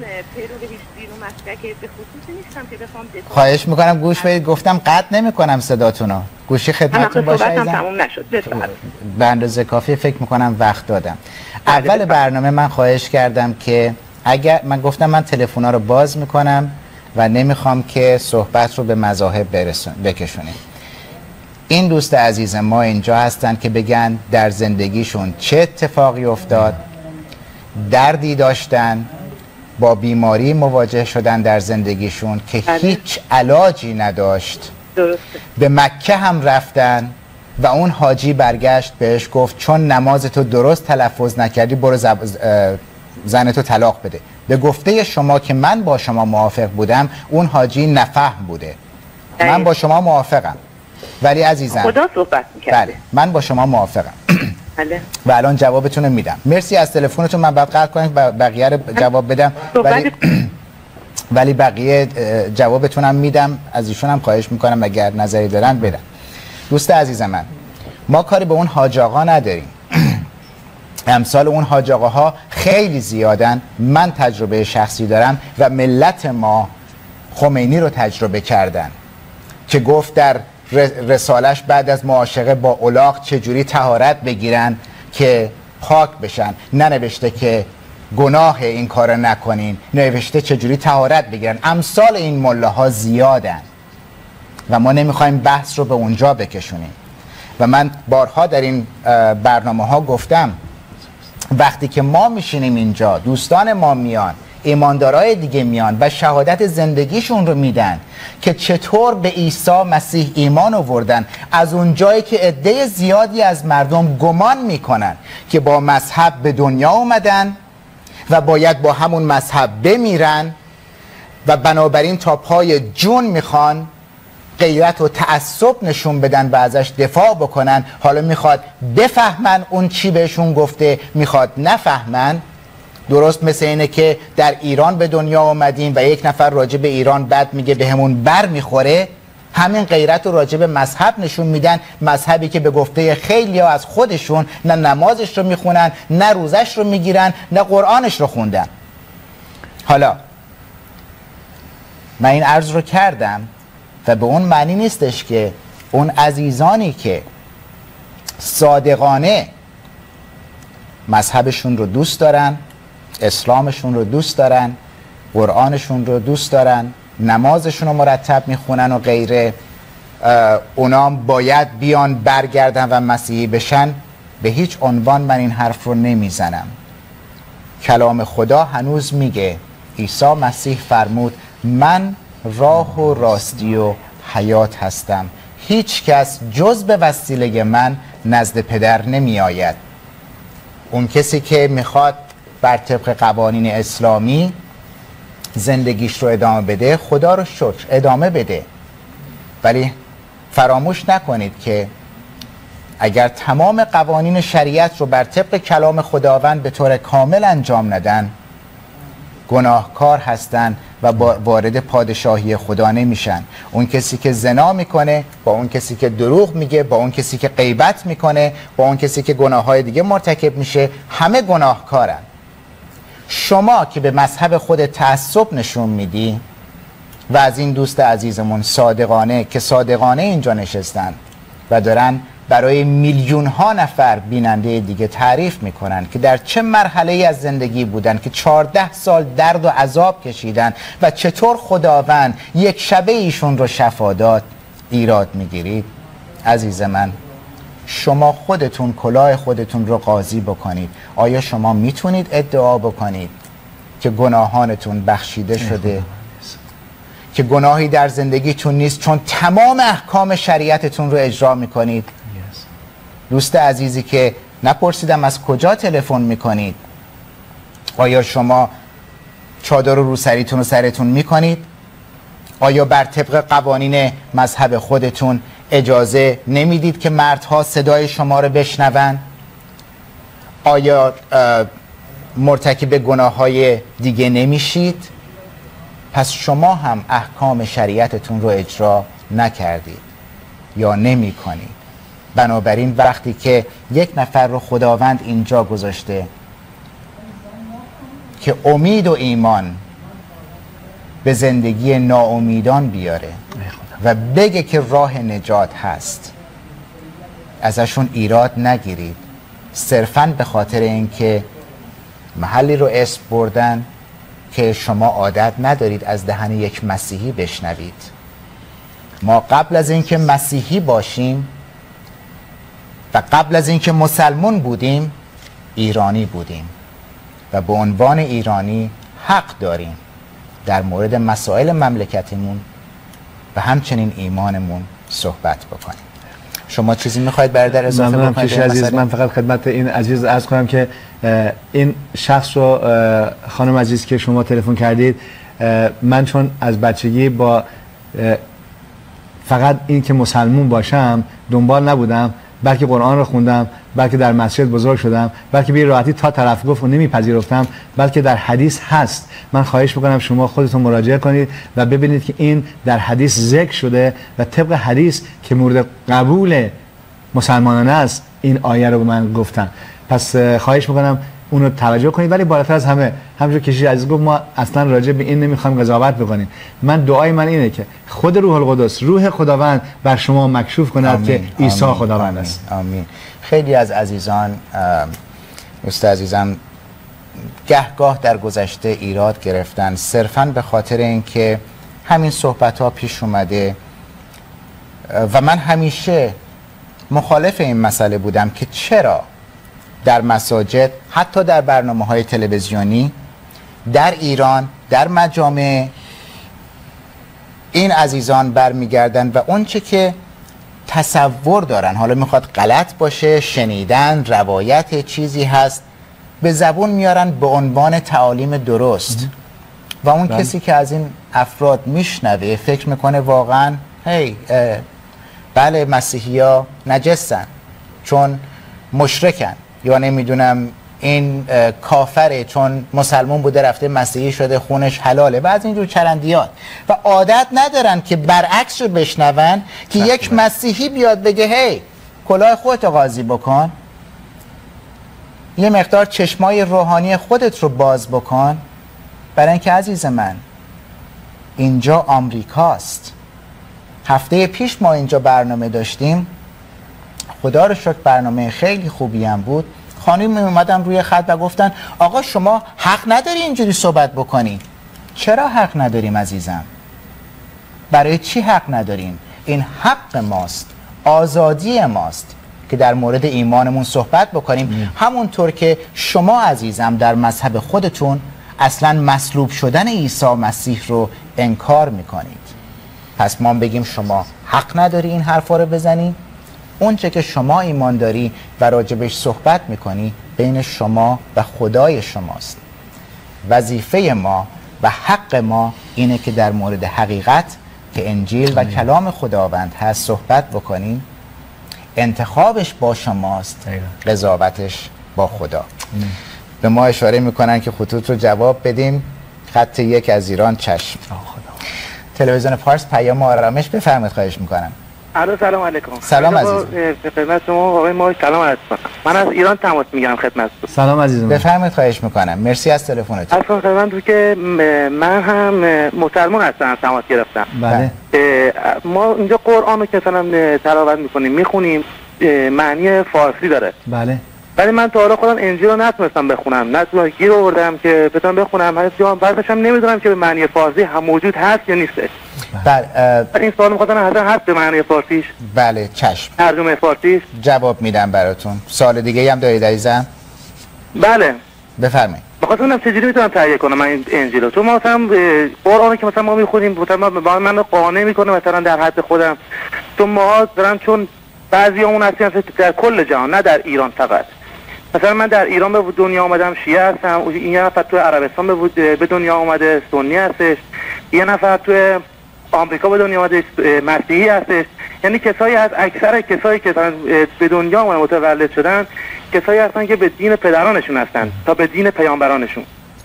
خواهش میکنم گوش بدید. گفتم قطع نمی کنم صداتون رو. گوشی خدمتتون باشه عزیزم. تموم نشد. به اندازه کافی فکر میکنم وقت دادم. اول برنامه من خواهش کردم که اگر من گفتم من تلفن‌ها رو باز میکنم و نمیخوام که صحبت رو به مذاهب برسون بکشونیم. این دوست عزیز ما اینجا هستن که بگن در زندگیشون چه اتفاقی افتاد، دردی داشتن، با بیماری مواجه شدن در زندگیشون که هیچ علاجی نداشت. درسته. به مکه هم رفتن و اون حاجی برگشت بهش گفت چون نمازتو درست تلفظ نکردی برو زب... زنتو طلاق بده. به گفته شما که من با شما موافق بودم، اون حاجی نفهم بوده. من با شما موافقم، ولی عزیزم خدا صحبت می‌کنه. بله، من با شما موافقم. بله. و الان جوابتون رو میدم. مرسی از تلفنتون. من بعد قطع کنم بقیه رو جواب بدم، ولی ولی بقیه جوابتونم میدم. از ایشون هم خواهش میکنم اگر نظری دارن بدن. دوست عزیز من، ما کاری به اون حاج آقا نداریم. امثال اون حاج آقاها خیلی زیادن. من تجربه شخصی دارم و ملت ما خمینی رو تجربه کردن که گفت در رسالش بعد از معاشقه با الاغ چجوری طهارت بگیرن که پاک بشن. ننوشته که گناه این کار نکنین، نوشته چجوری طهارت بگیرن. امثال این ملاها زیادن و ما نمیخوایم بحث رو به اونجا بکشونیم. و من بارها در این برنامه ها گفتم وقتی که ما میشینیم اینجا، دوستان ما میان، ایماندارای دیگه میان و شهادت زندگیشون رو میدن که چطور به عیسی مسیح ایمان آوردن، از اون جایی که عده زیادی از مردم گمان میکنن که با مذهب به دنیا اومدن و باید با همون مذهب بمیرن و بنابراین تا پای جون میخوان غیرت و تعصب نشون بدن و ازش دفاع بکنن. حالا میخواد بفهمن اون چی بهشون گفته، میخواد نفهمن. درست مثل اینه که در ایران به دنیا آمدیم و یک نفر راجع به ایران بد میگه، به همون بر میخوره. همین غیرت رو راجع به مذهب نشون میدن، مذهبی که به گفته خیلی ها از خودشون نه نمازش رو میخونن، نه روزش رو میگیرن، نه قرآنش رو خوندن. حالا من این عرض رو کردم و به اون معنی نیستش که اون عزیزانی که صادقانه مذهبشون رو دوست دارن، اسلامشون رو دوست دارن، قرآنشون رو دوست دارن، نمازشون رو مرتب میخونن و غیره، اونام باید بیان برگردن و مسیحی بشن، به هیچ عنوان من این حرف رو نمیزنم. کلام خدا هنوز میگه، عیسی مسیح فرمود من راه و راستی و حیات هستم، هیچ کس جز به وسیله من نزد پدر نمی آید. اون کسی که میخواد بر طبق قوانین اسلامی زندگیش رو ادامه بده، خدا رو شکر ادامه بده، ولی فراموش نکنید که اگر تمام قوانین شریعت رو بر طبق کلام خداوند به طور کامل انجام ندن، گناهکار هستن و وارد پادشاهی خدا نمیشن. اون کسی که زنا میکنه با اون کسی که دروغ میگه، با اون کسی که غیبت میکنه، با اون کسی که گناههای دیگه مرتکب میشه، همه گناهکارن. شما که به مذهب خود تعصب نشون میدی و از این دوست عزیزمون صادقانه که صادقانه اینجا نشستن و دارن برای میلیون ها نفر بیننده دیگه تعریف میکنن که در چه مرحله ای از زندگی بودن که چهارده سال درد و عذاب کشیدن و چطور خداوند یک شبه ایشون رو شفا داد، ایراد میگیرید. عزیز من، شما خودتون کلاه خودتون رو قاضی بکنید. آیا شما میتونید ادعا بکنید که گناهانتون بخشیده شده؟ که گناهی در زندگیتون نیست چون تمام احکام شریعتتون رو اجرا میکنید؟ دوست عزیزی که نپرسیدم از کجا تلفن میکنید، آیا شما چادر رو سریتون و سرتون میکنید؟ آیا بر طبق قوانین مذهب خودتون اجازه نمیدید که مردها صدای شما رو بشنون؟ آیا مرتکب گناههای دیگه نمیشید؟ پس شما هم احکام شریعتتون رو اجرا نکردید یا نمی کنید. بنابراین وقتی که یک نفر رو خداوند اینجا گذاشته که امید و ایمان به زندگی ناامیدان بیاره و بگه که راه نجات هست، ازشون ایراد نگیرید، صرفاً به خاطر اینکه محلی رو اسم بردن که شما عادت ندارید از دهن یک مسیحی بشنوید. ما قبل از اینکه مسیحی باشیم و قبل از اینکه مسلمون بودیم، ایرانی بودیم و به عنوان ایرانی حق داریم در مورد مسائل مملکتمون و همچنین ایمانمون صحبت بکنیم. شما چیزی میخواید برادر اضافه بکنید؟ بکنید؟ عزیز، من فقط خدمت این عزیز عرض کنم که این شخص رو، خانم عزیز که شما تلفن کردید، من چون از بچگی با فقط این که مسلمون باشم دنبال نبودم، بلکه قرآن رو خوندم، بلکه در مسجد بزرگ شدم، بلکه به راحتی تا طرف گفت و نمیپذیرفتم، بلکه در حدیث هست. من خواهش میکنم شما خودتون مراجعه کنید و ببینید که این در حدیث ذکر شده و طبق حدیث که مورد قبول مسلمانان است این آیه رو به من گفتن. پس خواهش میکنم اون رو توجه کنید. ولی بالاتر از همه، همونجور که کشیش عزیز گفت، ما اصلا راجع به این نمیخوایم قضاوت بکنیم. من دعای من اینه که خود روح القدس، روح خداوند بر شما مکشوف کند آمین. که عیسی خداوند آمین. است. آمین. خیلی از عزیزان، دوست عزیزم، گهگاه در گذشته ایراد گرفتن صرفاً به خاطر اینکه همین صحبت ها پیش اومده و من همیشه مخالف این مسئله بودم که چرا در مساجد، حتی در برنامه های تلویزیونی در ایران، در مجامع، این عزیزان برمیگردن و اون چه که تصور دارن، حالا میخواد غلط باشه، شنیدن، روایت چیزی هست، به زبون میارن به عنوان تعالیم درست و اون بله. کسی که از این افراد میشنوه فکر میکنه واقعا هی بله مسیحی ها نجسن چون مشرکن یا نمیدونم این کافره چون مسلمان بوده رفته مسیحی شده خونش حلاله و از اینجور چرندیات و عادت ندارن که برعکس رو بشنون که یک مسیحی بیاد بگه هی کلاه خودت قاضی بکن، یه مقدار چشمای روحانی خودت رو باز بکن. برای اینکه عزیز من اینجا آمریکاست. هفته پیش ما اینجا برنامه داشتیم، خدا رو شکر برنامه خیلی خوبی هم بود. خانم اومدن روی خط و گفتن آقا شما حق نداری اینجوری صحبت بکنی. چرا حق نداریم عزیزم؟ برای چی حق نداریم؟ این حق ماست، آزادی ماست که در مورد ایمانمون صحبت بکنیم. مم. همونطور که شما عزیزم در مذهب خودتون اصلا مصلوب شدن عیسی مسیح رو انکار میکنید. پس ما بگیم شما حق نداری این حرفا رو بزنی؟ اون چه که شما ایمان داری و راجبش صحبت میکنی بین شما و خدای شماست. وظیفه ما و حق ما اینه که در مورد حقیقت که انجیل و کلام خداوند هست صحبت بکنیم. انتخابش با شماست، قضاوتش با خدا. ام. به ما اشاره میکنن که خطوط رو جواب بدیم. خط یک از ایران چشم. تلویزیون پارس پیام آرامش، بفرمایید خواهش میکنم. الو سلام علیکم. سلام عزیزم. خدمت شما آقای ما سلام عرض کنم. من از ایران تماس میگیرم خدمتتون. سلام عزیزم. بفرمایید خواهش میکنم. مرسی از تلفنتون. اصلا خدمتتون که من هم مسلمان هستم تماس گرفتم. بله. ما اینجا قرآن رو که مثلا تلاوت میکنیم میخونیم معنی فارسی داره. بله. ولی من تا حالا خودم انجیل رو نتونستم بخونم، نتونستم گیر آوردم که بتونم بخونم. هر جا بعدش هم نمیدونم که به معنی فارسی هم موجود هست یا نیست. بله. این سوال می‌خواستم حضرت هست به معنی فارسیش؟ بله چشم. ترجمه فارسیش جواب میدم براتون. سوال دیگه هم دارید عزیزم؟ بله. بفرمایید. بخاطر چجوری میتونم تهیه کنم من این انجیل رو؟ تو مثلا قرآنی که مثلا ما میخونیم مثلا با من قانع میکنه مثلا در حد خودم. تو ما دارن چون بعضیامون هستن در کل جهان نه در ایران فقط. مثلا من در ایران به دنیا آمدم شیعه هستم، این یه نفر تو عربستان به دنیا آمده سنی هستش، یه نفر تو آمریکا به دنیا آمده مسیحی هستش. یعنی کسایی هست، اکثر کسایی که به دنیا آمدن متولد شدن کسایی هستن که به دین پدرانشون هستن تا به دین پیامبرانشون.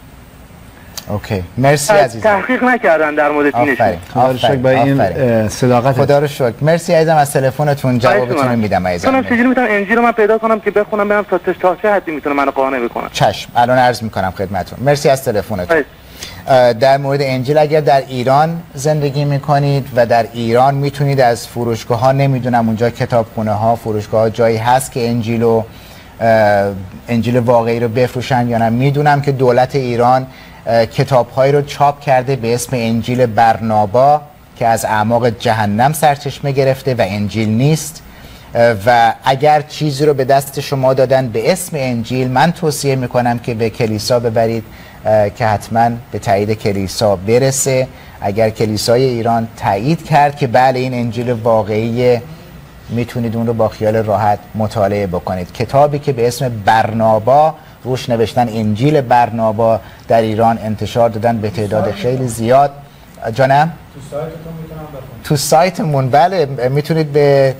اوکی مرسی عزیزم. تحقیق نکردن در مورد دینشون. خدا رو شکر با این صداقت. خدا رو شکر. مرسی عزیزم از تلفنتون. جوابتون رو میدم عزیزم. من چجوری میتونم انجیل رو من پیدا کنم که بخونم برم تا تا چه حدی میتونه منو قانع بکنه؟ چشم الان عرض میکنم خدمتتون. مرسی از تلفنتون. در مورد انجیل اگر در ایران زندگی میکنید و در ایران میتونید از فروشگاه ها، نمیدونم اونجا کتابخونه ها فروشگاه ها جایی هست که انجیل و انجیل واقعی رو بفروشن یا نه. میدونم که دولت ایران کتاب‌هایی رو چاپ کرده به اسم انجیل برنابا که از اعماق جهنم سرچشمه گرفته و انجیل نیست. و اگر چیزی رو به دست شما دادن به اسم انجیل، من توصیه میکنم که به کلیسا ببرید که حتما به تایید کلیسا برسه. اگر کلیسای ایران تایید کرد که بله این انجیل واقعی، میتونید اون رو با خیال راحت مطالعه بکنید. کتابی که به اسم برنابا روش نوشتن انجیل برنابا در ایران انتشار دادن به تعداد خیلی زیاد. جانم؟ تو سایتتون میتونم بخونم؟ تو سایتمون بله میتونید به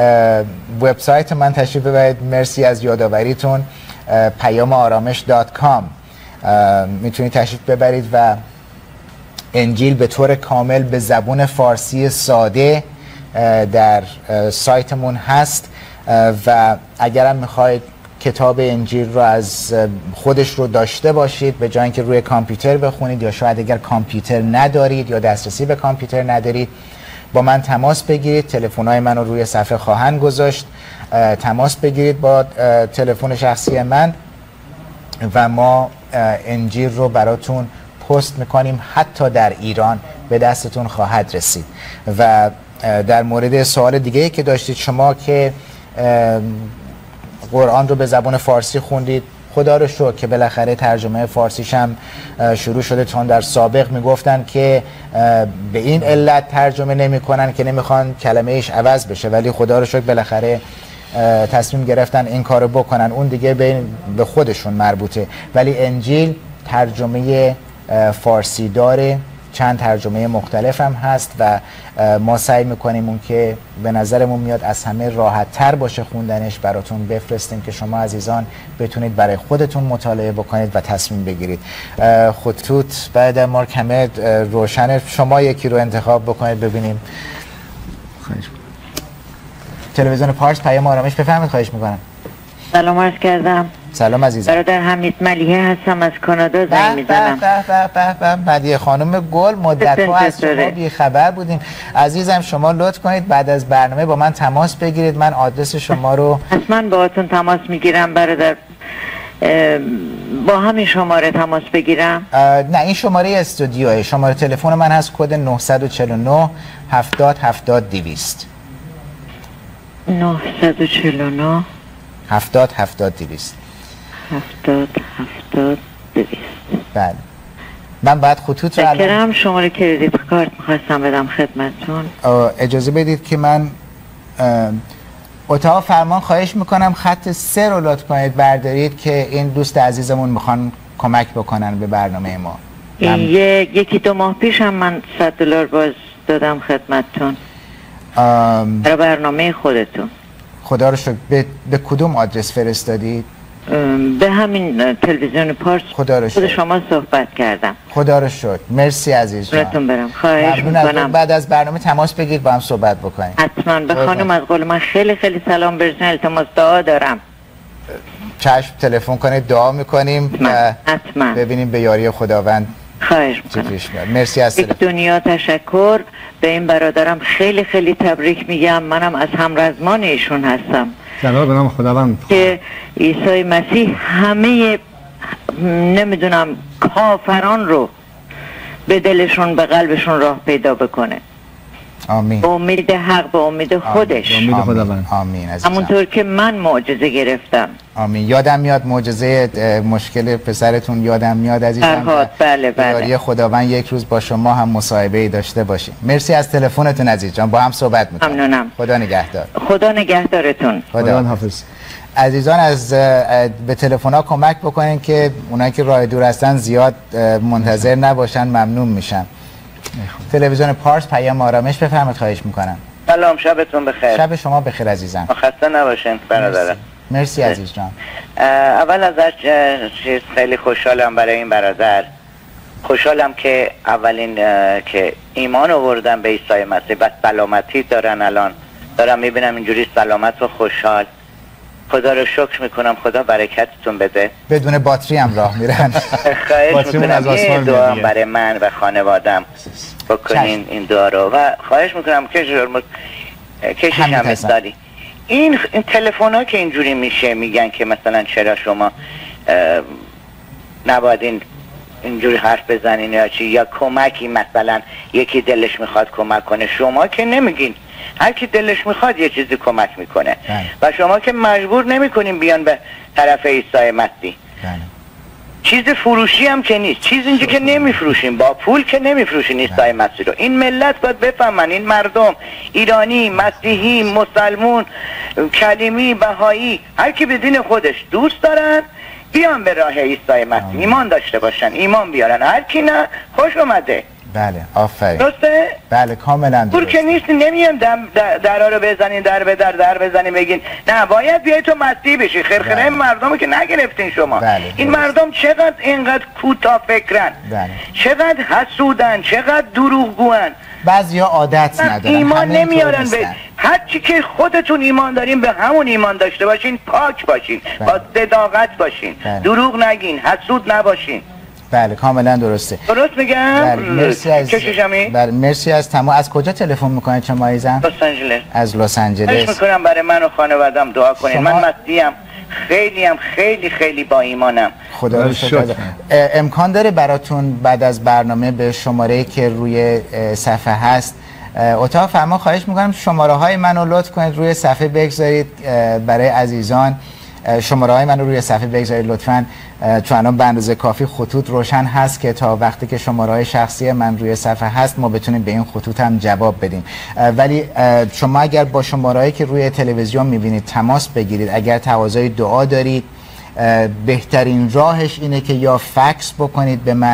وبسایت من تشریف ببرید. مرسی از یادآوریتون. پیام آرامش دات کام میتونید تشریف ببرید و انجیل به طور کامل به زبون فارسی ساده در سایتمون هست. و اگرم میخواید کتاب انجیل رو از خودش رو داشته باشید به جای اینکه روی کامپیوتر بخونید، یا شاید اگر کامپیوتر ندارید یا دسترسی به کامپیوتر ندارید، با من تماس بگیرید. تلفن‌های من رو روی صفحه خواهند گذاشت. تماس بگیرید با تلفن شخصی من و ما انجیل رو براتون پست میکنیم. حتی در ایران به دستتون خواهد رسید. و در مورد سوال دیگه که داشتید شما که قرآن رو به زبان فارسی خوندید، خدا رو شکر که بالاخره ترجمه فارسیش هم شروع شده. چون در سابق میگفتن که به این علت ترجمه نمیکنن که نمیخوان کلمه ایش عوض بشه، ولی خدا رو شکر بالاخره تصمیم گرفتن این کارو بکنن. اون دیگه به خودشون مربوطه. ولی انجیل ترجمه فارسی داره، چند ترجمه مختلف هم هست و ما سعی میکنیم اون که به نظرمون میاد از همه راحت تر باشه خوندنش براتون بفرستیم که شما عزیزان بتونید برای خودتون مطالعه بکنید و تصمیم بگیرید. خطوط بعد مارک همه روشن، شما یکی رو انتخاب بکنید ببینیم. تلویزیون پارس پیام آرامش، بفرمایید. خواهش میکنم. سلام عرض کردم. سلام عزیزم. برادر حمید ملیحه هستم از کانادا زنگ میزنم. به به به به ملیحه خانم گل، مدت‌ها از شما بی خبر بودیم. عزیزم شما لطف کنید بعد از برنامه با من تماس بگیرید، من آدرس شما رو حتما باهاتون تماس میگیرم برادر. با همین شماره تماس بگیرم؟ نه این شماره استودیوه، شماره تلفن من هست کد نه چهار نه هفتاد هفتاد دویست. نه چهار نه هفتاد هفتاد دویست. هفتاد هفتاد دویست. بله. من بعد خطوط رو الان شماره کردیت کارت میخواستم بدم خدمتتون. اجازه بدید که من اتاق فرمان خواهش میکنم خط سه رو لطف کنید بردارید که این دوست عزیزمون میخوان کمک بکنن به برنامه ما. من... یکی دو ماه پیش هم من صد دلار باز دادم خدمتتون ام... برای برنامه خودتون. خدا رو شکر. به... به کدوم آدرس فرستادید؟ به همین تلویزیون پارس. خدا رو شکر. خود شما صحبت کردم. خدا رو شکر. مرسی عزیز جان. براتون برم. خواهش میکنم. بعد از برنامه تماس بگیرید با هم صحبت بکنیم. حتما. به خانم از قول من خیلی خیلی سلام برسونید. التماس دعا دارم. چشم تلفن کنید دعا میکنیم و حتما ببینیم به یاری خداوند. خواهش میکنم. مرسی از یک دنیا تشکر. به این برادرم خیلی خیلی تبریک میگم. منم از همرزمان ایشون هستم. جناب به نام خداوند که عیسی مسیح همه نمیدونم کافران رو به دلشون به قلبشون راه پیدا بکنه. آمین. به امید حق، به امید خودش. آمین. امید خداوند. آمین عزیزم. همونطور که من معجزه گرفتم. آمین. یادم میاد معجزه مشکل پسرتون یادم میاد عزیزم. فرهاد. بله بله. یاری خداوند یک روز با شما هم مصاحبه‌ای داشته باشیم. مرسی از تلفنتون عزیز جان. با هم صحبت می‌کنیم. ممنونم. خدا نگهدار. خدا نگهدارتون. خدا حافظ. عزیزان از به تلفن‌ها کمک بکنین که اونایی که راه دور هستن زیاد منتظر نباشن، ممنون میشن. تلویزیون پارس پیام آرامش، بفرمایید. خواهش میکنم. سلام، شبتون بخیر. شب شما بخیر عزیزم. خسته نباشین برادرم. مرسی عزیز جان. اول از هر چیز خیلی خوشحالم برای این برادر. خوشحالم که اولین که ایمان آوردن به عیسی مسیح و سلامتی دارن. الان دارم میبینم اینجوری سلامت و خوشحال. خدا رو شکر میکنم. خدا برکتتون بده. بدون باتری هم راه میرن. خواهش میکنم یه دعا برای من و خانوادم بکنین این دعا رو و خواهش میکنم کشش هم مثالی این, این تلفن ها که اینجوری میشه میگن که مثلا چرا شما نباید این اینجوری حرف بزنین یا چی، یا کمکی مثلا یکی دلش میخواد کمک کنه، شما که نمیگین، هر کی دلش میخواد یه چیزی کمک میکنه و شما که مجبور نمیکنین بیان به طرف عیسی مسیح. چیز فروشی هم که نیست، چیز اینجا که نمیفروشیم، با پول که نمیفروشین عیسی مسیح رو. این ملت باید بفهمن، این مردم ایرانی، مسیحی، مسلمون، کلیمی، بهایی، هر کی به دین خودش دوست دارن بیان به راه عیسی مسیح، ایمان داشته باشن، ایمان بیارن. هر کی نه خوش اومده. بله آفرین. درسته؟ بله کاملا درسته. پول که نیست نمیام درها رو بزنین، در به در در بزنین بگین نه باید بیای تو مسیحی بشی. خرخره بله. مردمو که نگرفتین شما. بله. این مردم چقدر اینقدر کوتاه فکرن. بله. چقدر حسودن، چقدر دروغگوان. بعضیا عادت ندارن، ایمان نمیارن به هر چی که خودتون ایمان دارین به همون ایمان داشته باشین، پاک باشین، بله. با صداقت باشین، بله. دروغ نگین، حسود نباشین. بله کاملا درسته. درست میگم؟ بله مرسی از بله مرسی از تمام. از کجا تلفن میکنید شما عزیزم؟ لس آنجلس. از لس آنجلس. خواهش میکنم برای من و خانواده‌ام دعا کنین. شما... من مسیحیم، خیلی هم خیلی خیلی با ایمانم. خدا رو شکر. امکان داره براتون بعد از برنامه به شماره‌ای که روی صفحه هست اتاق فرمان خواهش میکنم شماره های منو لطف کنید روی صفحه بگذارید برای عزیزان. شماره های من رو روی صفحه بگذارید لطفاً، چون الان به اندازه کافی خطوط روشن هست که تا وقتی که شماره های شخصی من روی صفحه هست ما بتونیم به این خطوط هم جواب بدیم. ولی شما اگر با شماره هایی که روی تلویزیون میبینید تماس بگیرید، اگر تقاضای دعا دارید، بهترین راهش اینه که یا فکس بکنید به من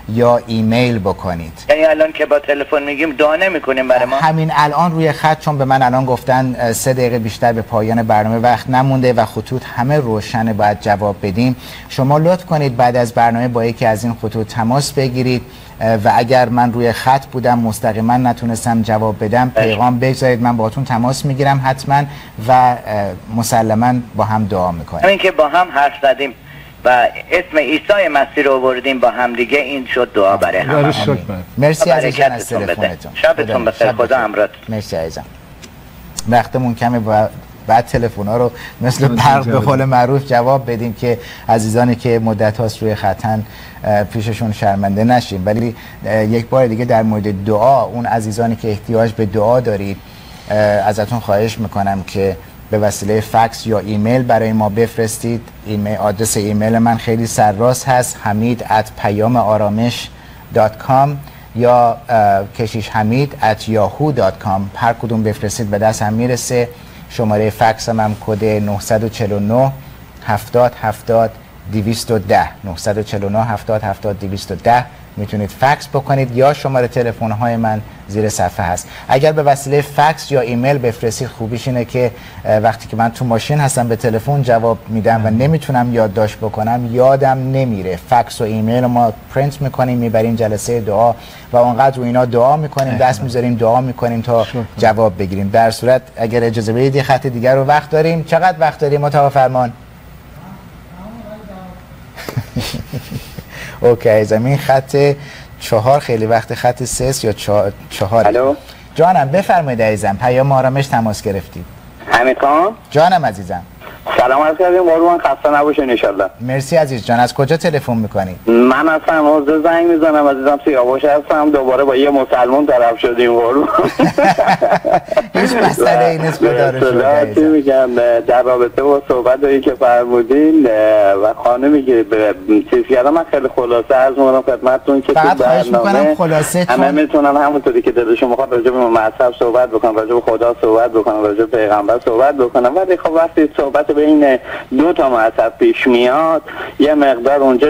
یا ایمیل بکنید. یعنی الان که با تلفن میگیم دعا نمیکنیم برای ما؟ همین الان روی خط، چون به من الان گفتن سه دقیقه بیشتر به پایان برنامه وقت نمونده و خطوط همه روشنه، باید جواب بدیم. شما لطف کنید بعد از برنامه با یکی از این خطوط تماس بگیرید و اگر من روی خط بودم مستقیما نتونستم جواب بدم پیغام بگذارید، من باهاتون تماس میگیرم حتما و مسلما با هم دعا میکنیم. همین که با هم حرف زدیم و اسم عیسی مسیح رو آوردیم با هم دیگه، این شد دعا برای همه. مرسی عزیزان از تلفنتون. شبتون بخیر، خدا همراهتون. مرسی عزیزم. وقتمون کمه و بعد تلفن‌ها رو مثل برق به قول معروف جواب بدیم که عزیزانی که مدت هاست روی خطن پیششون شرمنده نشیم. ولی یک بار دیگه در مورد دعا، اون عزیزانی که احتیاج به دعا دارید ازتون خواهش میکنم که به وسیله فکس یا ایمیل برای ما بفرستید. ایمیل، آدرس ایمیل من خیلی سرراست هست، حمید ات پیام آرامش دات کام یا کشیش حمید ات یاهو دات کام. هر کدوم بفرستید به دست هم میرسه. شماره فکس هم, هم کد نه چهار نه هفتاد هفتاد دویست و ده نه چهار نه هفتاد هفتاد دویست و ده میتونید فکس بکنید یا شماره تلفن های من زیر صفحه هست. اگر به وسیله فکس یا ایمیل بفرستید خوبیش اینه که وقتی که من تو ماشین هستم به تلفن جواب میدم و نمیتونم یادداشت بکنم، یادم نمیره. فکس و ایمیل رو ما پرینت میکنیم میبریم جلسه دعا و اونقدر رو اینا دعا میکنیم، دست میذاریم دعا میکنیم تا جواب بگیریم. در صورت اگر اجازه بدید خط دیگر رو وقت داریم. چقدر وقت داریم متوا فرمان؟ اوکی، زمین خط چهار خیلی وقت، خط سه یا چهار. الو جانم بفرمایید عزیزم، پیام آرامش تماس گرفتید. حمید خان جانم عزیزم. سلام عرض کردیم، قربان خسته نباشین ان شاءالله. مرسی عزیز جان. از کجا تلفن میکنی؟ من اصلا حوزه زنگ میزنم عزیزم، سیاوش هستم. دوباره با یه مسلمان طرف شدیم قربان. هیچ مسئله ای نیست، خدا رو شکر. چی میگم در رابطه با صحبتایی که فرمودین و خانمی که چیز کردم، من خیلی خلاصه عرض میکنم خدمتتون که فقط خواهش میکنم خلاصه همه میتونن همونطوری که دلشون میخواد راجع به مذهب صحبت بکنن، راجع به خدا صحبت بکنن، راجع به پیغمبر صحبت بکنن، ولی خب وقتی صحبت بین دو تا مذهب پیش میاد یه مقدار اونجا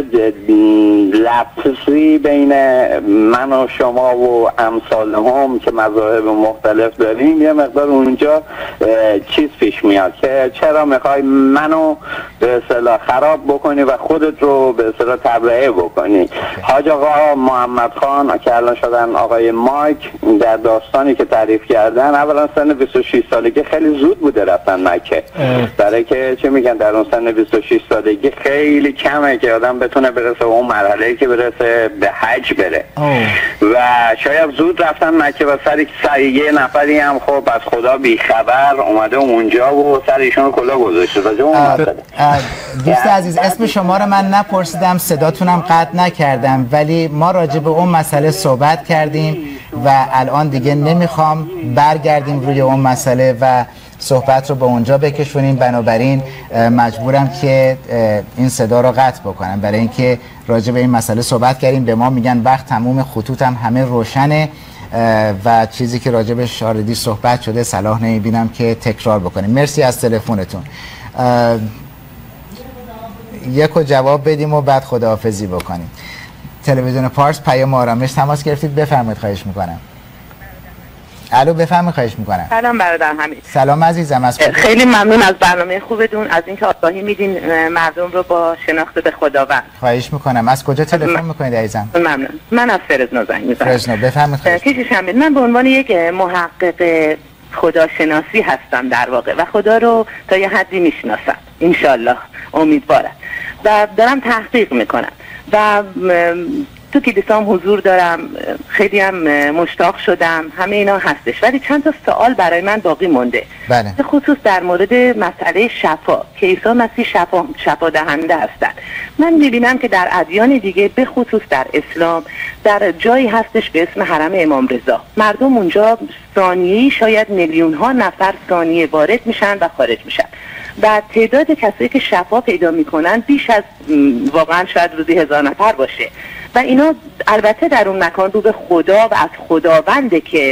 لفظی بین من و شما و امثال هم که مذاهب مختلف داریم، یه مقدار اونجا چیز پیش میاد که چرا میخوای منو به اصطلاح خراب بکنی و خودت رو به اصطلاح تبرئه بکنی. حاج آقا محمد خان که الان شدن آقای مایک، در داستانی که تعریف کردن، اولا سن بیست و شش سالگی خیلی زود بوده رفتن مکه، برای که چه میگن در اون سن بیست و شش سالگی خیلی کمه که آدم بتونه برسه اون مرحله‌ای که برسه به حج بره اوه. و شاید زود رفتن مکه و سر سر یه نفری هم خب از خدا بیخبر اومده اونجا و سر ایشون رو کلا گذاشته. راجع اون مسئله دوست عزیز اسم شما رو من نپرسیدم، صداتونم قطع نکردم، ولی ما راجع به اون مسئله صحبت کردیم و الان دیگه نمیخوام برگردیم روی اون مسئله و صحبت رو به اونجا بکشونیم. بنابراین مجبورم که این صدا رو قطع بکنم برای اینکه راجع به این مسئله صحبت کردیم. به ما میگن وقت تموم، خطوطم همه روشنه و چیزی که راجع به شاردی صحبت شده صلاح نمیبینم که تکرار بکنیم. مرسی از تلفنتون. یکو جواب بدیم و بعد خداحافظی بکنیم. تلویزیون پارس پیام آرامش تماس گرفتید، بفرمایید خواهش میکنم. الو بفرمایید خواهش میکنم. سلام برادرم حمید. سلام عزیزم. از خیلی ممنون از برنامه خوبتون، از اینکه آگاهی میدین مردم رو با شناخت به خداوند. خواهش میکنم. از کجا تلفن میکنید عزیزم؟ ممنون. من از فرزنو زنگ میزنم. فرزنو بفرمایید خواهش. کیشیش حمید، من به عنوان یک محقق خداشناسی هستم در واقع و خدا رو تا یه حدی میشناسم ان شاء الله، امیدوارم، و دارم تحقیق میکنم و تو کلیسام حضور دارم، خیلی هم مشتاق شدم، همه اینا هستش، ولی چند تا سوال برای من باقی مونده. بله. به خصوص در مورد مسئله شفا که عیسی مسیح شفا شفا دهنده هستن. من میبینم که در ادیان دیگه به خصوص در اسلام در جایی هستش به اسم حرم امام رضا، مردم اونجا ثانیه‌ای شاید میلیون ها نفر ثانیه وارد میشن و خارج میشن و تعداد کسایی که شفا پیدا میکنن بیش از واقعا شاید روزی هزار نفر باشه و اینا البته در اون مکان رو به خدا و از خداونده که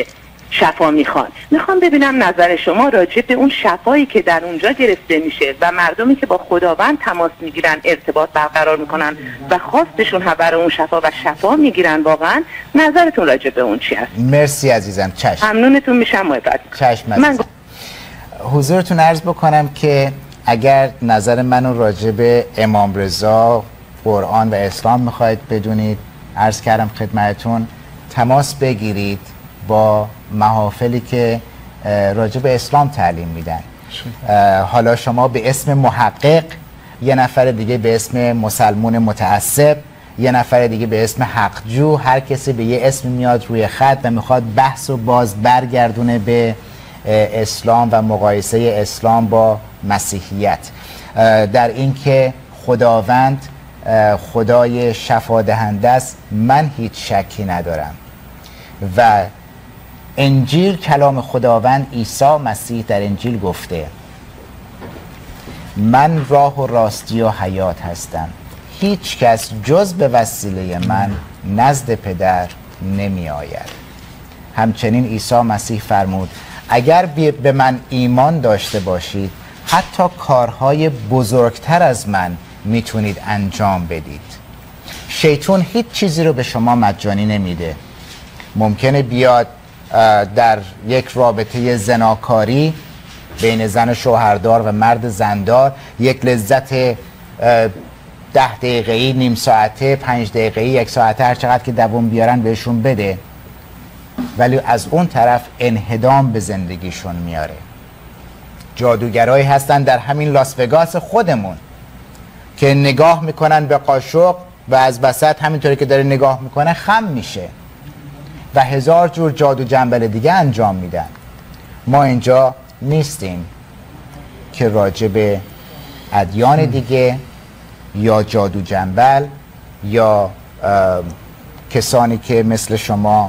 شفا میخوان. میخوام ببینم نظر شما راجع به اون شفایی که در اونجا گرفته میشه و مردمی که با خداوند تماس میگیرن، ارتباط برقرار میکنن و خواستشون هم برای اون شفا و شفا میگیرن، واقعا نظرتون راجع به اون چی هست؟ مرسی عزیزم. چشم. ممنونتون میشم. محبت. چشم عزیزم. من حضورتون عرض بکنم که اگر نظر منو راجع به امام رضا، قرآن و اسلام میخواید بدونید، عرض کردم خدمتتون تماس بگیرید با محافلی که راجع به اسلام تعلیم میدن. حالا شما به اسم محقق، یه نفر دیگه به اسم مسلمون متعصب، یه نفر دیگه به اسم حقجو، هر کسی به یه اسم میاد روی خط و میخواد بحث و باز برگردونه به اسلام و مقایسه اسلام با مسیحیت، در اینکه خداوند خدای شفا دهنده است، من هیچ شکی ندارم و انجیل کلام خداوند عیسی مسیح در انجیل گفته من راه و راستی و حیات هستم، هیچ کس جز به وسیله من نزد پدر نمی آید. همچنین عیسی مسیح فرمود اگر به من ایمان داشته باشید حتی کارهای بزرگتر از من میتونید انجام بدید. شیطان هیچ چیزی رو به شما مجانی نمیده. ممکنه بیاد در یک رابطه زناکاری بین زن شوهردار و مرد زندار یک لذت ده دقیقه‌ای، نیم ساعته، پنج دقیقه‌ای، یک ساعته، هر چقدر که دوام بیارن بهشون بده، ولی از اون طرف انهدام به زندگیشون میاره. جادوگرایی هستن در همین لاس وگاس خودمون که نگاه میکنن به قاشق و از وسط همینطوری که داره نگاه میکنه خم میشه و هزار جور جادو جنبل دیگه انجام میدن. ما اینجا نیستیم که راجع به ادیان دیگه یا جادو جنبل یا کسانی که مثل شما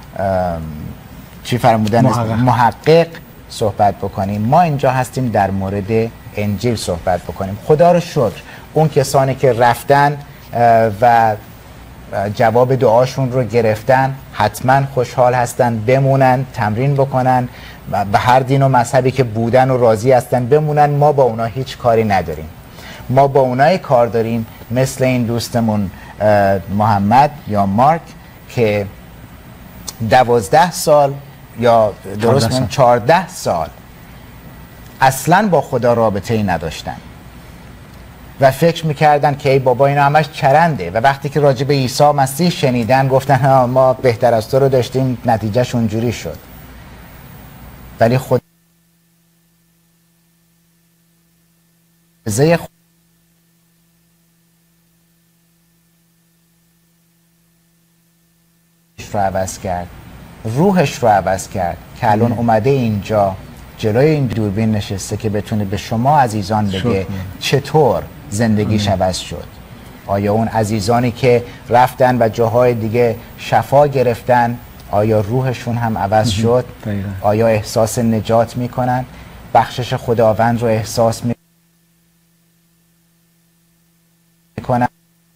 چی فرمودن محقق. محقق صحبت بکنیم. ما اینجا هستیم در مورد انجیل صحبت بکنیم. خدا رو شکر اون کسانی که رفتن و جواب دعاشون رو گرفتن حتما خوشحال هستن، بمونن، تمرین بکنن، به هر دین و مذهبی که بودن و راضی هستن بمونن. ما با اونا هیچ کاری نداریم. ما با اونای کار داریم مثل این دوستمون محمد یا مارک که دوازده سال یا درست چهارده سال اصلا با خدا رابطه ای نداشتن و فکر میکردن که ای بابا اینا همش چرنده و وقتی که راجع به عیسی مسیح شنیدن گفتن ما بهتر از تو رو داشتیم، نتیجهش اونجوری شد. ولی خود زی خود رو عوض کرد، روحش رو عوض کرد که الان اومده اینجا جلوی این دوربین نشسته که بتونه به شما عزیزان بگه چطور زندگیش عوض شد. آیا اون عزیزانی که رفتن و جاهای دیگه شفا گرفتن آیا روحشون هم عوض شد؟ آیا احساس نجات میکنن؟ بخشش خداوند رو احساس میکنن؟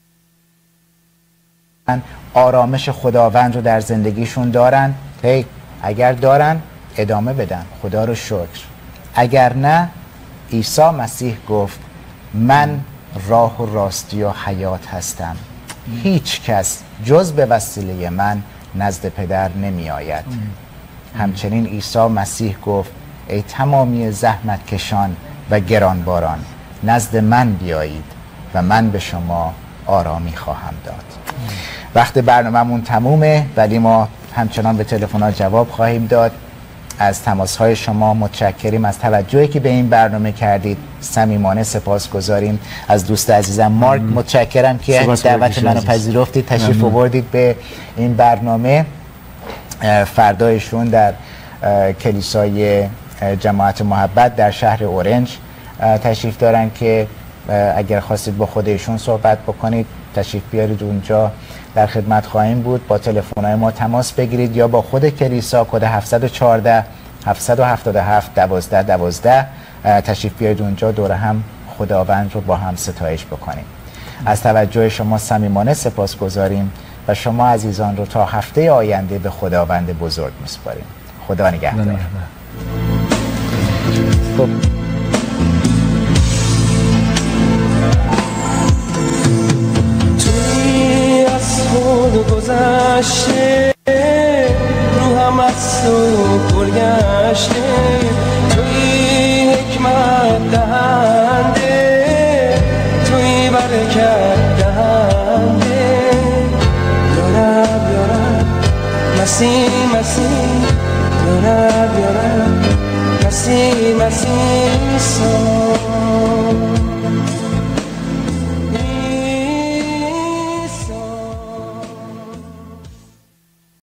آرامش خداوند رو در زندگیشون دارن؟ هی اگر دارن ادامه بدن، خدا رو شکر. اگر نه، عیسی مسیح گفت من راه و راستی و حیات هستم، هیچ کس جز به وسیله من نزد پدر نمی آید. همچنین عیسی مسیح گفت ای تمامی زحمت کشان و گرانباران نزد من بیایید و من به شما آرامی خواهم داد. وقت برنامه‌مون تمومه ولی ما همچنان به تلفن‌ها جواب خواهیم داد. از تماس‌های شما متشکریم، از توجهی که به این برنامه کردید صمیمانه سپاسگزاریم. از دوست عزیزم مارک متشکرم که دعوت منو پذیرفتید، تشریف آوردید به این برنامه. فردایشون در کلیسای جماعت محبت در شهر اورنج تشریف دارن که اگر خواستید با خودشون صحبت بکنید تشریف بیارید اونجا، در خدمت خواهیم بود. با تلفن‌های ما تماس بگیرید یا با خود کلیسا کد هفت یک چهار هفت هفت هفت دوازده دوازده تشریف بیارید اونجا، دور هم خداوند رو با هم ستایش بکنیم. از توجه شما صمیمانه سپاسگزاریم و شما عزیزان رو تا هفته آینده به خداوند بزرگ میسپاریم. خدا نگهدار. خب توی از خود گذشته روحم از تو گل گشته، توی حکمت دهنده، توی برکت دهنده. یارب یارب مسیح مسیح، یارب یارب مسیح مسیح.